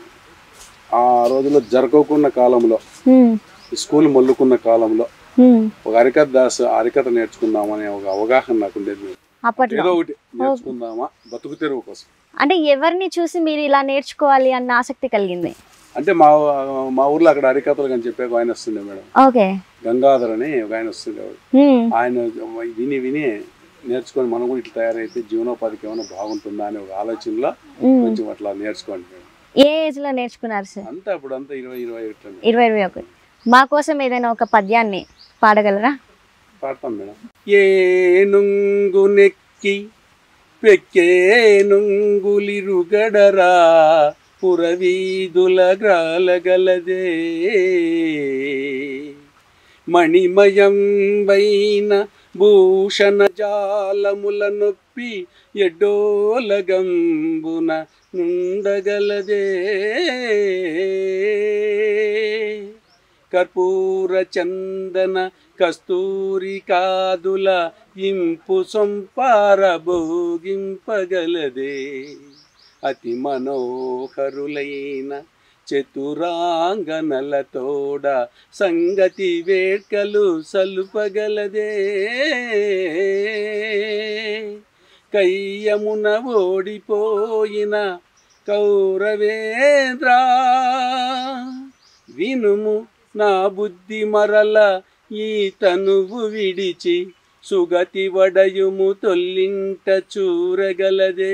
ఆ రోజుల్లో జరగకున్న కాలంలో స్కూల్ మొల్లుకున్న కాలంలో ఒక హరికథ నేర్చుకుందామనే ఒక అవగాహన నాకు ఉండేది. ఏదో ఒకటి నేర్చుకుందామా బతుకు తెరువు కోసం. అంటే ఎవరిని చూసి మీరు ఇలా నేర్చుకోవాలి అన్న ఆసక్తి కలిగింది? అంటే మా ఊర్లో అక్కడ హరికథలు అని చెప్పే ఆయన వస్తుండే మేడం, గంగాధర్ అని ఒక ఆయన వస్తుండేవాడు. ఆయన విని విని నేర్చుకొని మనం కూడా ఇట్లా తయారైతే జీవనోపాధికి ఏమైనా బాగుంటుందా అనే ఒక ఆలోచనలో కొంచెం అట్లా నేర్చుకోండి మేడం. ఏ ఏజ్ లో నేర్చుకున్నారు సార్? అంతా ఇప్పుడు అంతా 20-21. మా కోసం ఏదైనా ఒక పద్యాన్ని పాడగలరా? పాడతాం మేడం. ఏనుంగు నెక్కి పెక్కేనుంగులిరుగడరా పురవీధుల గ్రాలగలదే మణిమయం వైన భూషణ జాలముల నొప్పి ఎడ్డోలగంబున నుండగలదే కర్పూర చందన కస్తూరి కాదుల ఇంపు సొంపార భోగింపగలదే అతి మనోహరులైన చతురాంగనలతోడ సంగతి వేడ్కలు సలుపగలదే కయ్యమున ఓడిపోయిన కౌరవేంద్ర వినుము నా బుద్ధి మరల ఈ తనువు విడిచి సుగతి వడయుము తొల్లింట చూరగలదే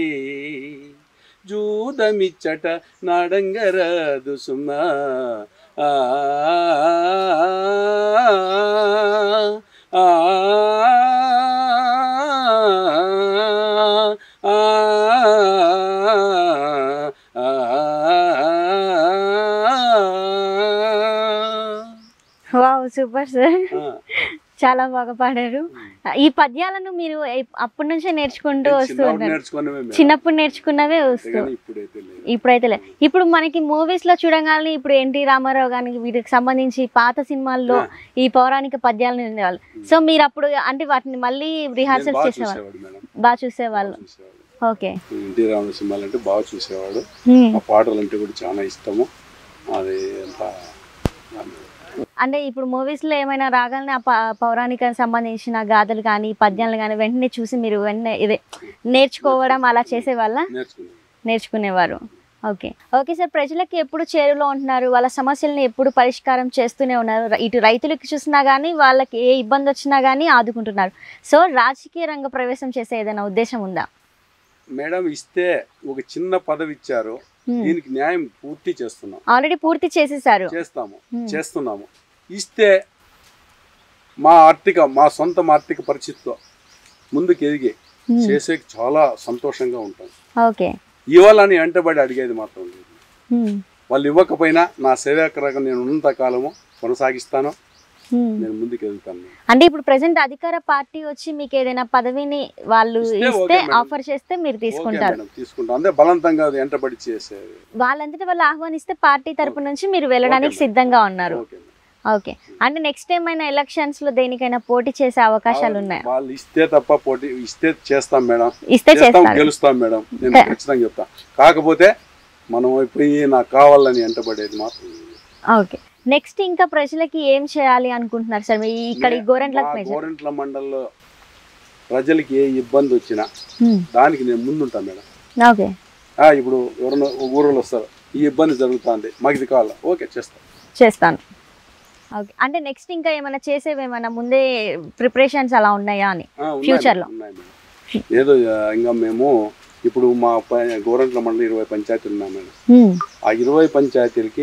జూదమిచ్చట నాడంగరాదు సుమా వావ్, సూపర్ సార్, చాలా బాగా పాడారు. ఈ పద్యాలను మీరు అప్పటి నుంచే నేర్చుకుంటూ వస్తూ ఉంటారు? చిన్నప్పుడు నేర్చుకున్నవే వస్తూ ఇప్పుడైతే లేదు. ఇప్పుడు మనకి మూవీస్ లో చూడగానే ఇప్పుడు ఎన్టీ రామారావు గాని వీటికి సంబంధించి పాత సినిమాల్లో ఈ పౌరాణిక పద్యాలను వినేవాళ్ళు. సో మీరు అప్పుడు అంటే వాటిని మళ్ళీ రిహార్సల్స్ చేసేవాళ్ళు, బాగా చూసేవాళ్ళు? ఓకే. ఎన్టీ రామారావు సినిమాలు అంటే బాగా చూసేవాడు, ఆ పాటలు అంటే కూడా చాలా ఇష్టము. అది అంటే ఇప్పుడు మూవీస్ లో ఏమైనా రాగానే ఆ పౌరాణికానికి సంబంధించిన గాథలు కానీ పద్యాలు కానీ వెంటనే చూసి మీరు వెంటనే ఇదే నేర్చుకోవడం అలా చేసేవాళ్ళ? నేర్చుకునేవారు. ఓకే ఓకే సార్, ప్రజలకి ఎప్పుడు చేరులో ఉంటున్నారు, వాళ్ళ సమస్యలను ఎప్పుడు పరిష్కారం చేస్తూనే ఉన్నారు. ఇటు రైతులకి చూసినా కానీ వాళ్ళకి ఏ ఇబ్బంది వచ్చినా కానీ ఆదుకుంటున్నారు. సో రాజకీయ రంగ ప్రవేశం చేసే ఏదైనా ఉద్దేశం ఉందా? మేడం ఇస్తే ఒక చిన్న పదవి ఇచ్చారు, దీనికి న్యాయం పూర్తి చేస్తున్నాం. ఆల్రెడీ పూర్తి చేసేసారు, చేస్తున్నాము. ఇస్తే మా సొంత ఆర్థిక పరిస్థితితో ముందుకు ఎదిగి చేసే చాలా సంతోషంగా ఉంటాం. ఓకే. ఇవ్వాలని వెంటబడి అడిగేది మాత్రం లేదు. వాళ్ళు ఇవ్వకపోయినా నా సేవాకరంగా నేను ఉన్నంత కాలము కొనసాగిస్తాను, నేను ముందుకు ఎదుగుతాను. అంటే ఇప్పుడు ప్రెసెంట్ అధికార పార్టీ వచ్చి మీకు ఏదైనా పదవిని వాళ్ళు ఇస్తే ఆఫర్ చేస్తే మీరు తీసుకుంటారు? తీసుకుంటాం, అంటే బలవంతంగా వెంటబడి చేసేది. వాళ్ళంతటా వాళ్ళు ఆహ్వానిస్తే పార్టీ తరపు నుంచి మీరు వెళ్ళడానికి సిద్ధంగా ఉన్నారు. ఓకే. అంటే నెక్స్ట్ ఏమైనా ఎలక్షన్స్ లో దేనికైనా పోటీ చేసే అవకాశాలు ఉన్నాయా? వాళ్ళు ఇస్తే తప్ప పోటీ ఇస్తే చేస్తాం మేడం, ఇస్తే గెలుస్తాం మేడం, నేను ఖచ్చితంగా చెప్తా. కాకపోతే మనం పోయి నాకు కావాలని వెంటబడేది మాత్రం. ఓకే. నెక్స్ట్ ఇంకా ప్రజలకి ఏం చేయాలి అనుకుంటున్నారు సార్ ఇక్కడ గోరంట్ల మండలంలో? ప్రజలకి ఏ ఇబ్బంది వచ్చినా దానికి నేను ముందుంటాను మేడం. ఓకే. ఇప్పుడు ఎవరైనా ఊళ్ళో వస్తారు, ఈ ఇబ్బంది జరుగుతుంది, మాకు ఇది కావాలా, ఓకే చేస్తాను. ఓకే. అంటే నెక్స్ట్ ఇంకా ఏమైనా చేసేవి ఏమైనా ముందే ప్రిపరేషన్స్ అలా ఉన్నాయా అని ఫ్యూచర్ లో? ఏదో ఇంకా మేము ఇప్పుడు మా గోరంట్ల మండలం 20 పంచాయతీలు ఉన్నాయి మేడం. ఆ 20 పంచాయతీలకి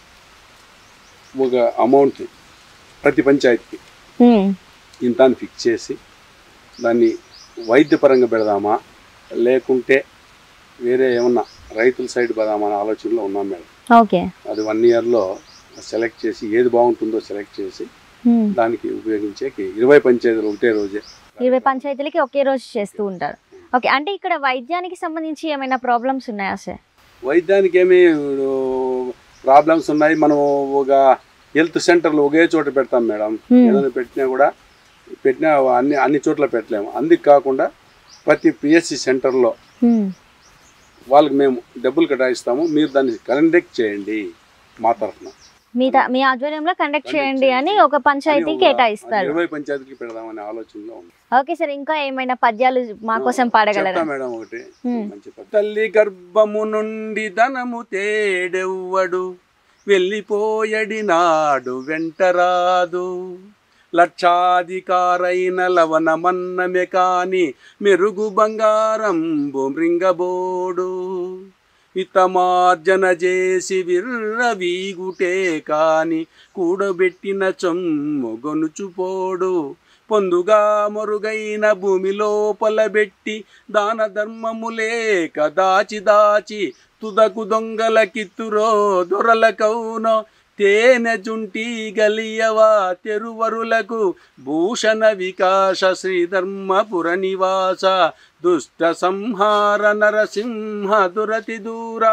ఒక అమౌంట్ ప్రతి పంచాయతీకి ఇంత అని ఫిక్స్ చేసి దాన్ని వైద్యపరంగా పెడదామా లేకుంటే వేరే ఏమన్నా రైతుల సైడ్ పెడదామా అనే ఆలోచనలో ఉన్నాం మేడం. ఓకే. అది 1 ఇయర్లో సెలెక్ట్ చేసి ఏది బాగుంటుందో సెలెక్ట్ చేసి దానికి ఉపయోగించే 20 పంచాయతీలు ఒకటే రోజే, 20 పంచాయతీలకి ఒకే రోజు చేస్తూ ఉంటారు. ఓకే. అంటే ఇక్కడ వైద్యానికి సంబంధించి ఏమైనా ప్రాబ్లమ్స్ ఉన్నాయా సార్? వైద్యానికి ఏమి ప్రాబ్లమ్స్ ఉన్నాయి. మనం ఒక హెల్త్ సెంటర్లు ఒకే చోట పెడతాం మేడం, ఏదైనా పెట్టినా అన్ని చోట్ల పెట్టలేము. అందుకు కాకుండా ప్రతి పిఎస్సి సెంటర్లో వాళ్ళకి మేము డబ్బులు కేటాయిస్తాము, మీరు దాన్ని కండక్ట్ చేయండి మా తరఫున, మీ ఆధ్వర్యంలో కండక్ట్ చేయండి అని ఒక పంచాయతీకి కేటాయిస్తారు. 20 పంచాయతీకి పెడదామనే ఆలోచనలో ఉంది. ఓకే సార్, ఇంకా ఏమైనా పద్యాలు మా కోసం పాడగలరా మేడం? ఒకటి మంచి పద్యం. తల్లి గర్భము నుండి ధనము తేడెవ్వడు, వెళ్ళిపోయడి నాడు వెంటరాదు, లక్షాధికారైన లవణమన్నమే కాని మెరుగు బంగారంబు మృంగబోడు, ఇతమార్జన చేసి విర్రవీగుటే కాని కూడబెట్టిన చొమ్ము గొనుచుపోడు, పొందుగా మొరుగైన భూమి లోపల పెట్టి దాన ధర్మము లేక దాచి తుదకు దొంగల కిత్తురో దొరల కౌనో, తేనె జుంటి గలియవా తెరువరులకు భూషణ వికాస శ్రీధర్మపుర నివాస, దుష్ట సంహార నరసింహ దురతి దూరా.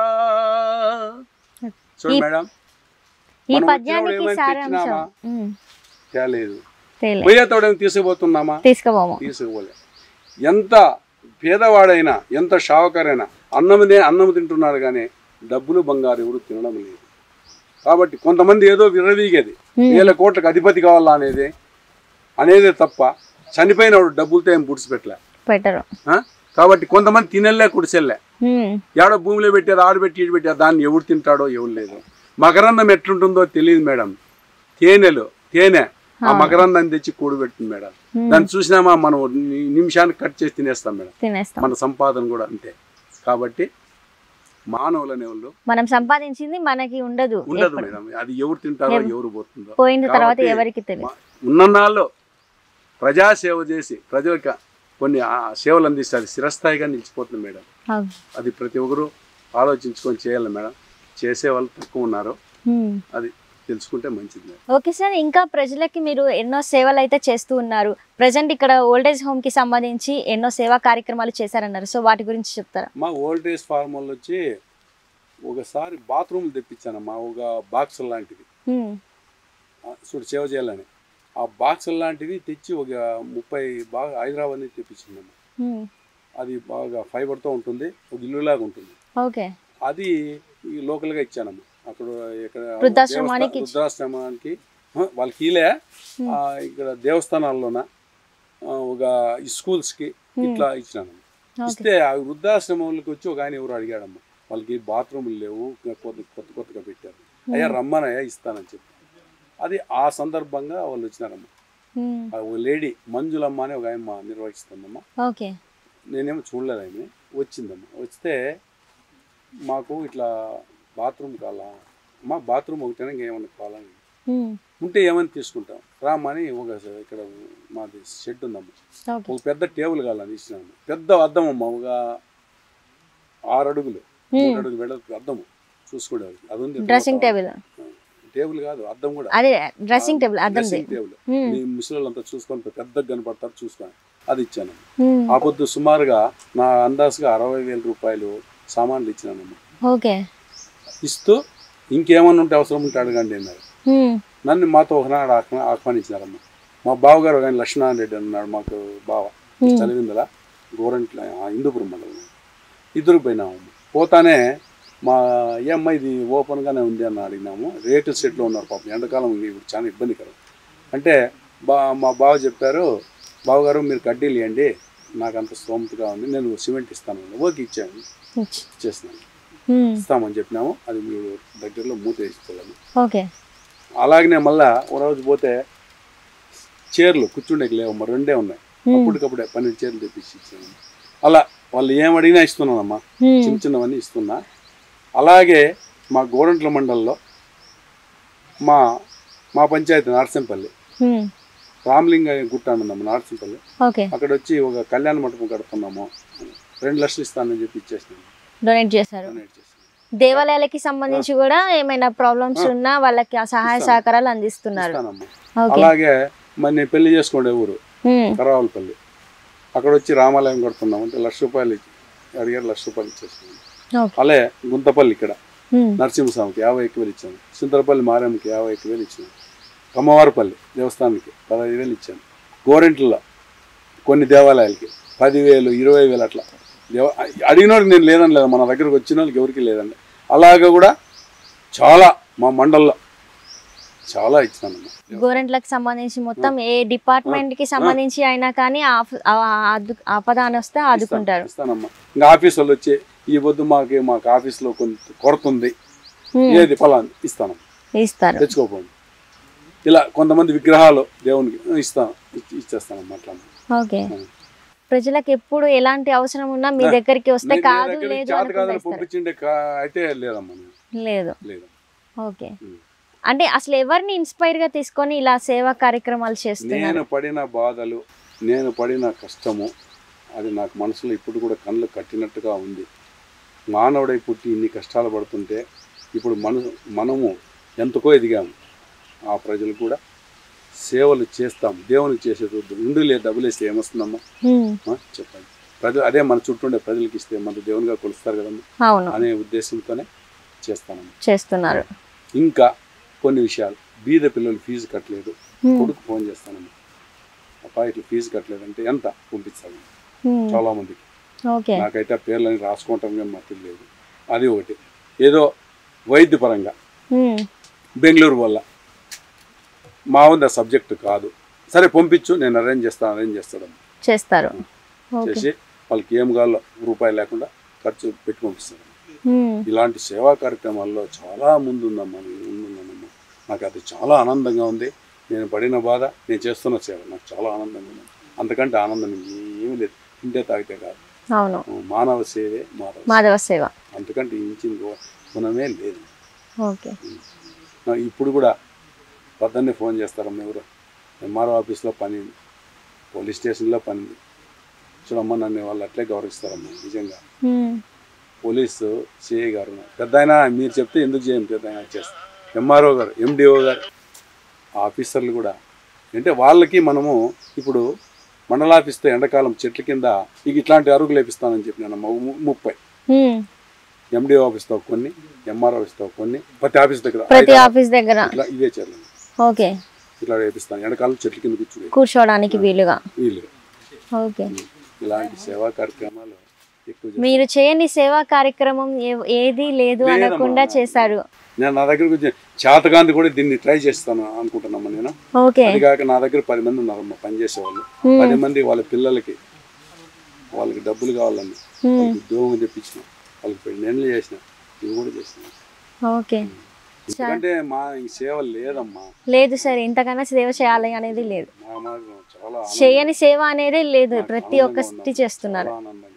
చూడు మేడం, ఈ పద్యానికి సారాంశం తేలేదు, పోయేతోడని తీసుకుపోతున్నామా? తీసుకోలే. ఎంత పేదవాడైనా ఎంత షావుకారైనా అన్నం తింటున్నారు కానీ డబ్బులు బంగారు ఎవరు తినడం లేదు. కాబట్టి కొంతమంది ఏదో విర్రవీగేది 1000 కోట్లకు అధిపతి కావాలా అనేదే తప్ప చనిపోయినవాడు డబ్బులతో ఏం పుడిచిపెట్టలే. కాబట్టి కొంతమంది తినలే కుడిసెల్లే, ఏడో భూమిలో పెట్టారు, ఆడబెట్టి ఈడు పెట్టారు, దాన్ని ఎవడు తింటాడో ఎవరు లేదు. మకరందం ఎట్లుంటుందో తెలియదు మేడం. తేనె ఆ మకరందాన్ని తెచ్చి కూడబెట్టింది మేడం. దాన్ని చూసినామా మనం నిమిషానికి కట్ చేసి తినేస్తాం మేడం. మన సంపాదన కూడా అంతే. కాబట్టి మానవులు అనేవాళ్ళు మనం సంపాదించింది మనకి ఉండదు మేడం. అది ఎవరు తింటారో ఎవరు పోతుందో పోయిన తర్వాత ఎవరికి తెలియదు. ఉన్నన్నాళ్ళు ప్రజాసేవ చేసి ప్రజలకు కొన్ని సేవలు అందిస్తే అది చిరస్థాయిగా నిలిచిపోతుంది మేడం. అది ప్రతి ఒక్కరు ఆలోచించుకొని చేయాలి మేడం. చేసే వాళ్ళు తక్కువ ఉన్నారు, అది తెలుసుకుంటే మంచిది. ఓకే సార్, ఇంకా ప్రజలకి మీరు ఎన్నో సేవలు అయితే చేస్తూ ఉన్నారు. ప్రజెంట్ ఇక్కడ ఓల్డేజ్ హోమ్ కి సంబంధించి ఎన్నో సేవా కార్యక్రమాలు చేశారన్నారు. సో వాటి గురించి చెప్తారా? మా ఓల్డేజ్ ఫార్మ్ వాళ్ళు వచ్చి ఒకసారి బాత్రూమ్ తెప్పించానమ్మా, ఒక బాక్స్ లాంటిది చూడు సేవ చేయాలని. ఆ బాక్స్ లాంటివి తెచ్చి ఒక 30 బాగా హైదరాబాద్ నుంచి తెప్పించిందమ్మా. అది బాగా ఫైబర్తో ఉంటుంది, ఒక ఇల్లులాగా ఉంటుంది. ఓకే, అది లోకల్గా ఇచ్చానమ్మా. అక్కడ ఇక్కడ వృద్ధాశ్రమానికి వాళ్ళకి ఇలే ఇక్కడ దేవస్థానాల్లోన ఒక స్కూల్స్కి ఇట్లా ఇచ్చినానమ్మా. ఇస్తే ఆ వృద్ధాశ్రమంలోకి వచ్చి ఒక ఆయన ఎవరు అడిగాడమ్మా, వాళ్ళకి బాత్రూములు లేవు, కొత్తగా పెట్టారు, అయ్యా రమ్మనయ్యా ఇస్తానని చెప్పి. అది ఆ సందర్భంగా వాళ్ళు వచ్చినారమ్మా. ఒక లేడీ మంజులమ్మ అని ఒక ఆయన నిర్వహిస్తుందమ్మా. నేనేమో చూడలేదు, ఆయన వచ్చిందమ్మా. వస్తే మాకు ఇట్లా బాత్రూమ్ కావాలా అమ్మా, బాత్రూమ్ ఒకటేనా ఇంకేమన్నా కావాలని ఉంటే ఏమని తీసుకుంటాం రామ్మని. ఒక ఇక్కడ మాది షెడ్ ఉందమ్మా, ఒక పెద్ద టేబుల్ కావాలని ఇచ్చినాము. పెద్ద అద్దం అమ్మా, ఒక 6 అడుగులు 3 అడుగులు వెడల్పు అద్దము చూసుకోవడానికి. అది ఉంది. డ్రెస్సింగ్ టేబుల్ టేబుల్ కాదు, అద్దం కూడా. అదే డ్రెస్సింగ్ టేబుల్, డ్రెస్సింగ్ టేబుల్. మీ ముసలిళ్ళంతా చూసుకొని పెద్దగా కనపడతారు, చూసుకొని అది ఇచ్చాను. ఆ పొద్దు సుమారుగా నా అందాజుగా 60,000 రూపాయలు సామాన్లు ఇచ్చినానమ్మా. ఓకే, ఇస్తూ ఇంకేమన్నా ఉంటే అవసరం ఉంటే అడగండి అన్నారు. నన్ను మాతో ఒకనాడు ఆహ్వానించినారమ్మా. మా బావగారు కానీ లక్ష్మణ్ రెడ్డి అన్నాడు, మాకు బావ చలివిందల గోరంట్ల హిందూపురం మండలం. ఇద్దరు పోయినామమ్మా. పోతానే మా ఏమ్మా ఇది ఓపెన్గానే ఉంది అని అడిగినాము. రేటు సెట్లో ఉన్నారు పాపం, ఎండాకాలం ఇప్పుడు చాలా ఇబ్బందికరం అంటే. మా బావ చెప్పారు, బావగారు మీరు కడ్డీలు ఇవ్వండి, నాకు అంత స్తోమతగా ఉంది, నేను సిమెంట్ ఇస్తాను. ఓకే ఇచ్చాను, ఇచ్చేస్తున్నాను, ఇస్తామని చెప్పినాము. అది మీరు దగ్గరలో మూత వేసుకోవాలి. ఓకే, అలాగనే మళ్ళా ఒక రోజు పోతే చీరలు కూర్చుండేకి లేవమ్మా, 2 ఉన్నాయి. అప్పటికప్పుడే 12 చీరలు తెప్పించి ఇచ్చాను. అలా వాళ్ళు ఏం అడిగినా ఇస్తున్నానమ్మా, చిన్న చిన్నవన్నీ ఇస్తున్నా. అలాగే మా గోరంట్ల మండలంలో మా పంచాయతీ నార్సింపల్లి రామలింగ గుట్ట ఉందమ్మా, నార్సింపల్లి. అక్కడ వచ్చి ఒక కళ్యాణ మండపం కడుతున్నాము, 2 లక్షలు ఇస్తానని చెప్పి ఇచ్చేసినాము, డొనేట్ చేశారు. దేవాలయాలకి సంబంధించి కూడా ఏమైనా ప్రాబ్లమ్స్ ఉన్నా వాళ్ళకి సహాయ సహకారాలు అందిస్తున్నారు. అలాగే మరి నేను పెళ్లి చేసుకోండి ఊరు కరావలపల్లి, అక్కడ వచ్చి రామాలయం కడుతున్నాం అంటే 1,00,000 రూపాయలు అడిగారు, 1,00,000 రూపాయలు ఇచ్చేస్తున్నాను. అలాగే గుంతపల్లి ఇక్కడ నరసింహస్వామికి 51,000 ఇచ్చాను. సింతరపల్లి మారేమ్మకి 51,000 ఇచ్చాను. కమ్మవారిపల్లి దేవస్థానానికి 15,000 ఇచ్చాను. గోరెంట్లలో కొన్ని దేవాలయాలకి 10,000, 20,000 అట్లా అడిగినోడికి నేను లేదని లేదు, మన దగ్గరకు వచ్చిన వాళ్ళకి ఎవరికి లేదండి. అలాగా కూడా చాలా మా మండలంలో చాలా ఇచ్చినానమ్మా. గోరెంట్లకు సంబంధించి మొత్తం ఏ డిపార్ట్మెంట్ కి సంబంధించి అయినా కానీ ఆపద అని వస్తే ఆదుకుంటారు. ఇస్తానమ్మా. ఇంకా ఆఫీస్ వాళ్ళు వచ్చి ఈ పొద్దు మాకు ఆఫీస్లో కొంత కొరత ఉంది, ఏది ఫలాన్ని ఇస్తాను, తెచ్చుకోపోండి. ఇలా కొంతమంది విగ్రహాలు దేవునికి ఇచ్చేస్తానమ్మా. అట్లా ఓకే, ప్రజలకు ఎప్పుడు ఎలాంటి అవసరం ఉన్నా మీ దగ్గరికి వస్తే కాదు లేదు పంపించిండే అయితే లేదమ్మా, లేదు. ఓకే, అంటే అసలు ఎవరిని ఇన్స్పైర్ గా తీసుకొని ఇలా సేవా కార్యక్రమాలు చేస్తున్నారు? నేను పడిన బాధలు, నేను పడిన కష్టము, అది నాకు మనసులో ఇప్పుడు కూడా కళ్ళు కట్టినట్టుగా ఉంది. మానవుడై పుట్టి ఇన్ని కష్టాలు పడుతుంటే ఇప్పుడు మనము ఎంతకో ఎదిగాము. ఆ ప్రజలు కూడా సేవలు చేస్తాం, దేవునికి చేసేది ఉండి లేదు, డబ్బులేస్తే ఏమొస్తుందమ్మా చెప్పండి. ప్రజలు అదే మన చుట్టూ ఉండే ప్రజలకి ఇస్తే మన దేవునిగా కొలుస్తారు కదమ్మా అనే ఉద్దేశంతోనే చేస్తున్నారు. ఇంకా కొన్ని విషయాలు, బీద పిల్లలు ఫీజు కట్టలేదు, కొడుకు ఫోన్ చేస్తానమ్మా, అప్పా ఇట్లా ఫీజు కట్టలేదంటే ఎంత పంపిస్తాను చాలా మందికి. నాకైతే ఆ పేర్లని రాసుకుంటాం కానీ మాకు లేదు. అది ఒకటి. ఏదో వైద్యపరంగా బెంగళూరు వల్ల మా ఉంది ఆ సబ్జెక్టు కాదు, సరే పంపించు నేను అరేంజ్ చేస్తాను చేస్తారు. చేసి వాళ్ళకి ఏం కావాలో రూపాయి లేకుండా ఖర్చు పెట్టి పంపిస్తాను. ఇలాంటి సేవా కార్యక్రమాల్లో చాలా ముందుందమ్మా. నాకు అది చాలా ఆనందంగా ఉంది. నేను పడిన బాధ, నేను చేస్తున్న సేవ నాకు చాలా ఆనందంగా ఉంది. అంతకంటే ఆనందం ఏమీ లేదు. తింటే తాగితే కాదు, అవును, మానవ సేవే మాధవ సేవ. అంతకంటే ఇంచిన గుణమే లేదు. ఓకే. ఇప్పుడు కూడా పొద్దున్నే ఫోన్ చేస్తారమ్మా, ఎవరు ఎంఆర్ఓ ఆఫీస్లో పని, పోలీస్ స్టేషన్లో పని, చూడమ్మా నన్ను వాళ్ళు అట్లే గౌరవిస్తారమ్మా. నిజంగా పోలీసు సిఐ గారు పెద్ద ఆయన మీరు చెప్తే ఎందుకు చేయండి, పెద్ద ఆయన చేస్తారు. ఎంఆర్ఓ గారు, ఎండిఓ గారు, ఆఫీసర్లు కూడా అంటే వాళ్ళకి మనము ఇప్పుడు మండలాఫీస్తో ఎండాకాలం చెట్ల కింద ఇక ఇట్లాంటి అరుగులు వేపిస్తానని చెప్పినానమ్మా 30. ఎండిఓ ఆఫీస్తో కొన్ని, ఎంఆర్ఓ ఆఫీస్తో కొన్ని, ప్రతి ఆఫీస్ దగ్గర ఇట్లా ఇవే చర్యలు. ఓకే. ఇట్లా వేపిస్తాను ఎండాకాలం చెట్ల కింద కూర్చోవడానికి వీలుగా. ఓకే. ఇలాంటి సేవా కార్యక్రమాలు ఎక్కువ. మీరు చేయని సేవా కార్యక్రమం ఏది లేదు అనకుండా చేశారు. నేను నా దగ్గరకు వచ్చి చేతగాంది కూడా దీన్ని ట్రై చేస్తాను అనుకుంటున్నామ్మా నేను. అది కాక నా దగ్గర 10 మంది ఉన్నారమ్మా పనిచేసే వాళ్ళు. 10 మంది వాళ్ళ పిల్లలకి వాళ్ళకి డబ్బులు కావాలని వాళ్ళకి ఉద్యోగం తెప్పించిన, వాళ్ళకి పెళ్ళిళ్ళు చేసిన, ఇవి కూడా చేసిన. ఓకే. ఎందుకంటే మా సేవ లేదమ్మా. లేదు సార్, ఇంతకన్నా సేవ చేయాలి అనేది లేదు. చాలా చేయని సేవ అనేది లేదు, ప్రతి ఒక్కటి చేస్తున్నారు.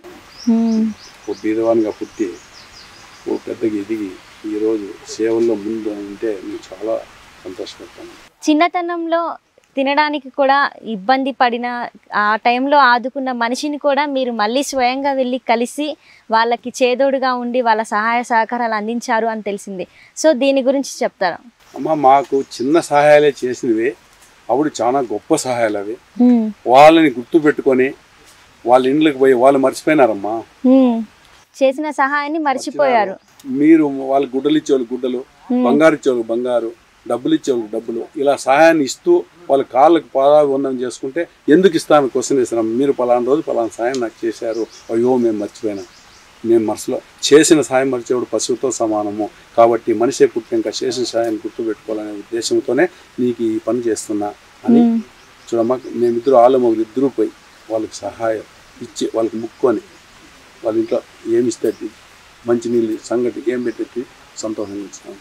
ఓ బీదవానిగా పుట్టి ఓ పెద్దగా ఎదిగి ఈరోజు సేవల్లో ముందు అంటే నేను చాలా సంతోషపడతాను. చిన్నతనంలో తినడానికి కూడా ఇబ్బంది పడిన ఆ టైంలో ఆదుకున్న మనిషిని కూడా మీరు మళ్ళీ స్వయంగా వెళ్ళి కలిసి వాళ్ళకి చేదోడుగా ఉండి వాళ్ళ సహాయ సహకారాలు అందించారు అని తెలిసింది. సో దీని గురించి చెప్తారా? అమ్మ, మాకు చిన్న సహాయాలే చేసినవి, అప్పుడు చాలా గొప్ప సహాయాలు అవి. వాళ్ళని గుర్తు పెట్టుకొని వాళ్ళ ఇండ్లకు పోయి వాళ్ళు మర్చిపోయినారమ్మా, చేసిన సహాయాన్ని మర్చిపోయారు. మీరు వాళ్ళ గుడ్డలు ఇచ్చేవాళ్ళు గుడ్డలు, బంగారు ఇచ్చేవాళ్ళు బంగారు, డబ్బులు ఇచ్చేవాళ్ళు డబ్బులు, ఇలా సహాయాన్ని ఇస్తూ వాళ్ళ కాళ్ళకు పాదాభివందనం చేసుకుంటే ఎందుకు ఇస్తాను క్వశ్చన్ వేసినాం. మీరు పలానా రోజు పలానా సాయం నాకు చేశారు, అయ్యో మేము మర్చిపోయినా. మేము మనసులో చేసిన సాయం మర్చేవాడు పశువుతో సమానము కాబట్టి మనిషే పుట్టినాక చేసిన సాయాన్ని గుర్తుపెట్టుకోవాలనే ఉద్దేశంతోనే నీకు ఈ పని చేస్తున్నా అని. చూడమ్మా, మేమిద్దరు ఆలమొగలు ఇద్దరు పోయి వాళ్ళకి సహాయం ఇచ్చి వాళ్ళకి ముక్కొని వాళ్ళ ఇంట్లో ఏమి ఇస్తే మంచి నీళ్ళు సంగటి ఏం పెట్టి సంతోషంగా ఇచ్చినాం.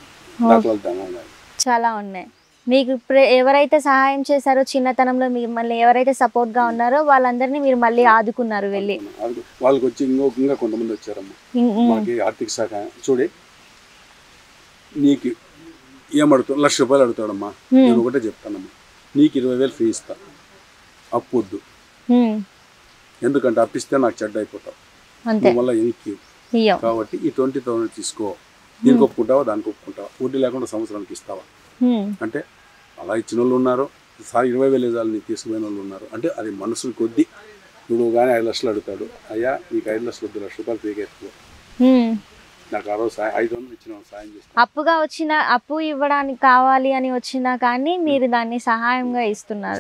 చాలా ఉన్నాయి. మీకు ఎవరైతే సహాయం చేశారో చిన్నతనంలో మిమ్మల్ని ఎవరైతే సపోర్ట్ గా ఉన్నారో వాళ్ళందరినీ మీరు మళ్ళీ ఆదుకున్నారు వెళ్ళి. వాళ్ళకి వచ్చి ఇంకా కొంతమంది వచ్చారమ్మా. మాకు ఆర్థిక శాఖ చూడే నీకు ఏమడుగుతావు, 1,00,000 రూపాయలు అడుగుతాడమ్మా. నేను ఒకటే చెప్తానమ్మా, నీకు 20,000 ఫీ ఇస్తా, అప్పొద్దు. ఎందుకంటే అప్పిస్తే నాకు చెడ్డ అయిపోతావు, వల్ల ఎనికి కాబట్టి ఈ 20,000 తీసుకో, దీనికి ఒప్పుకుంటావా దానికి ఒప్పుకుంటావా, వడ్డీ లేకుండా సంవత్సరానికి ఇస్తావా అంటే అలా ఇచ్చిన వాళ్ళు ఉన్నారు. 20,000 ఇవ్వాలి నీకు తీసుకుపోయిన వాళ్ళు ఉన్నారు. అంటే అది మనసు కొద్ది. నువ్వు కానీ 5 లక్షలు అడుగుతాడు, అయ్యా నీకు 5 లక్షలు వద్దు, 1,00,000 రూపాయలు పీకి ఎత్తుకో, నాకు ఆ రోజు 500 ఇచ్చిన సాయం చేస్తాను. అప్పుగా వచ్చిన అప్పు ఇవ్వడానికి కావాలి అని వచ్చినా కానీ మీరు దాన్ని సహాయంగా ఇస్తున్నారు.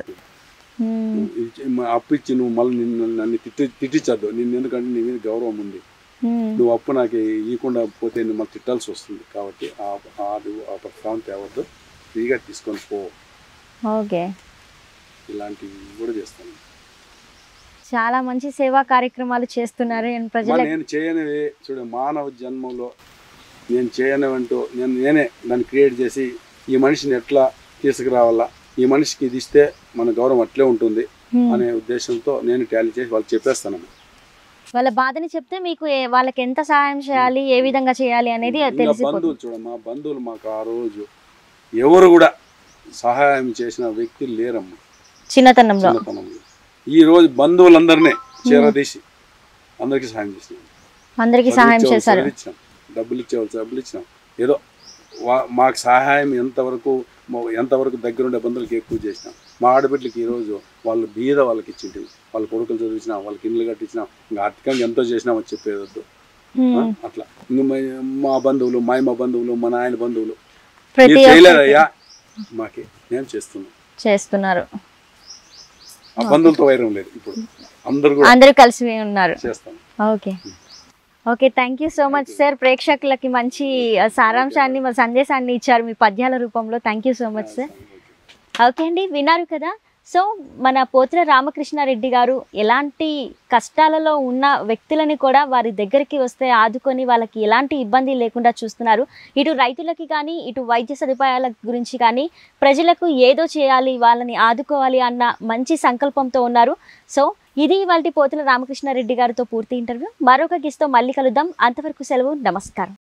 అప్పు ఇచ్చి నువ్వు మళ్ళీ నన్ను తిట్టించద్దు, నిన్ను ఎందుకంటే నీ మీద గౌరవం ఉంది. నువ్వు అప్పు నాకు ఇవ్వకుండా పోతే నువ్వు మళ్ళీ తిట్టాల్సి వస్తుంది కాబట్టి ఆ ప్రస్తావన తేవద్దు, ఫ్రీగా తీసుకొని పో. ఓకే. ఇలాంటివి కూడా చేస్తాను. చాలా మంచి సేవా కార్యక్రమాలు చేస్తున్నారు. నేను చేయనివి చూడ, మానవ జన్మలో నేను చేయనివంటూ నేనే దాన్ని క్రియేట్ చేసి ఈ మనిషిని ఎట్లా తీసుకురావాలా, ఈ మనిషికి ఇది ఇస్తే మన గౌరవం అట్లే ఉంటుంది అనే ఉద్దేశంతో నేను టాలీ చేసి వాళ్ళకి చెప్పేస్తాను. వాళ్ళ బాధని చెప్తే మీకు వాళ్ళకి ఎంత సహాయం చేయాలి, ఏ విధంగా చేయాలి అనేది తెలిసిపోతుంది. బంధువులు చూడమ్మా, బంధువులు మాకు ఆ రోజు ఎవరు కూడా సహాయం చేసిన వ్యక్తులు లేరమ్మా. చిన్నతనంలో ఈ రోజు బంధువులందరినీ చేరదీసి అందరికీ సహాయం చేసినాం. అందరికీ సహాయం చేశారు. డబ్బులు ఇచ్చేవాళ్ళు డబ్బులు ఇచ్చినాం. ఏదో మాకు సహాయం ఎంతవరకు దగ్గరుండే బంధువులకి ఎక్కువ చేసినాం. మా ఆడబిడ్డలకి ఈరోజు వాళ్ళు బీద వాళ్ళకి ఇచ్చింటివి, వాళ్ళ కొడుకులు చదివించినాం, వాళ్ళకి ఇండ్లు కట్టించినాం. ఇంకా ఆర్థికంగా ఎంతో చేసినామని చెప్పేదొద్దు. అట్లా ఇంక మా బంధువులు, మా బంధువులు, మా నాయన బంధువులు చేయలేదయ్యా, మాకే మేము చేస్తున్నారు. ఆ బంధువులతో వైరం లేదు, ఇప్పుడు అందరూ కలిసి ఉన్నారు. చేస్తాం. Okay. Okay, thank you so much sir. ప్రేక్షకులకి మంచి సారాంశాన్ని, సందేశాన్ని ఇచ్చారు మీ పద్యాల రూపంలో. Thank you so much sir. Okay అండి, విన్నారు కదా. సో మన పోతుల రామకృష్ణారెడ్డి గారు ఎలాంటి కష్టాలలో ఉన్న వ్యక్తులని కూడా వారి దగ్గరికి వస్తే ఆదుకొని వాళ్ళకి ఎలాంటి ఇబ్బంది లేకుండా చూస్తున్నారు. ఇటు రైతులకి కానీ ఇటు వైద్య సదుపాయాల గురించి కానీ ప్రజలకు ఏదో చేయాలి, వాళ్ళని ఆదుకోవాలి అన్న మంచి సంకల్పంతో ఉన్నారు. సో ఇది ఇవాల్టి పోతుల రామకృష్ణారెడ్డి గారితో పూర్తి ఇంటర్వ్యూ. మరొక గెస్ట్తో మళ్ళీ కలుద్దాం. అంతవరకు సెలవు. నమస్కారం.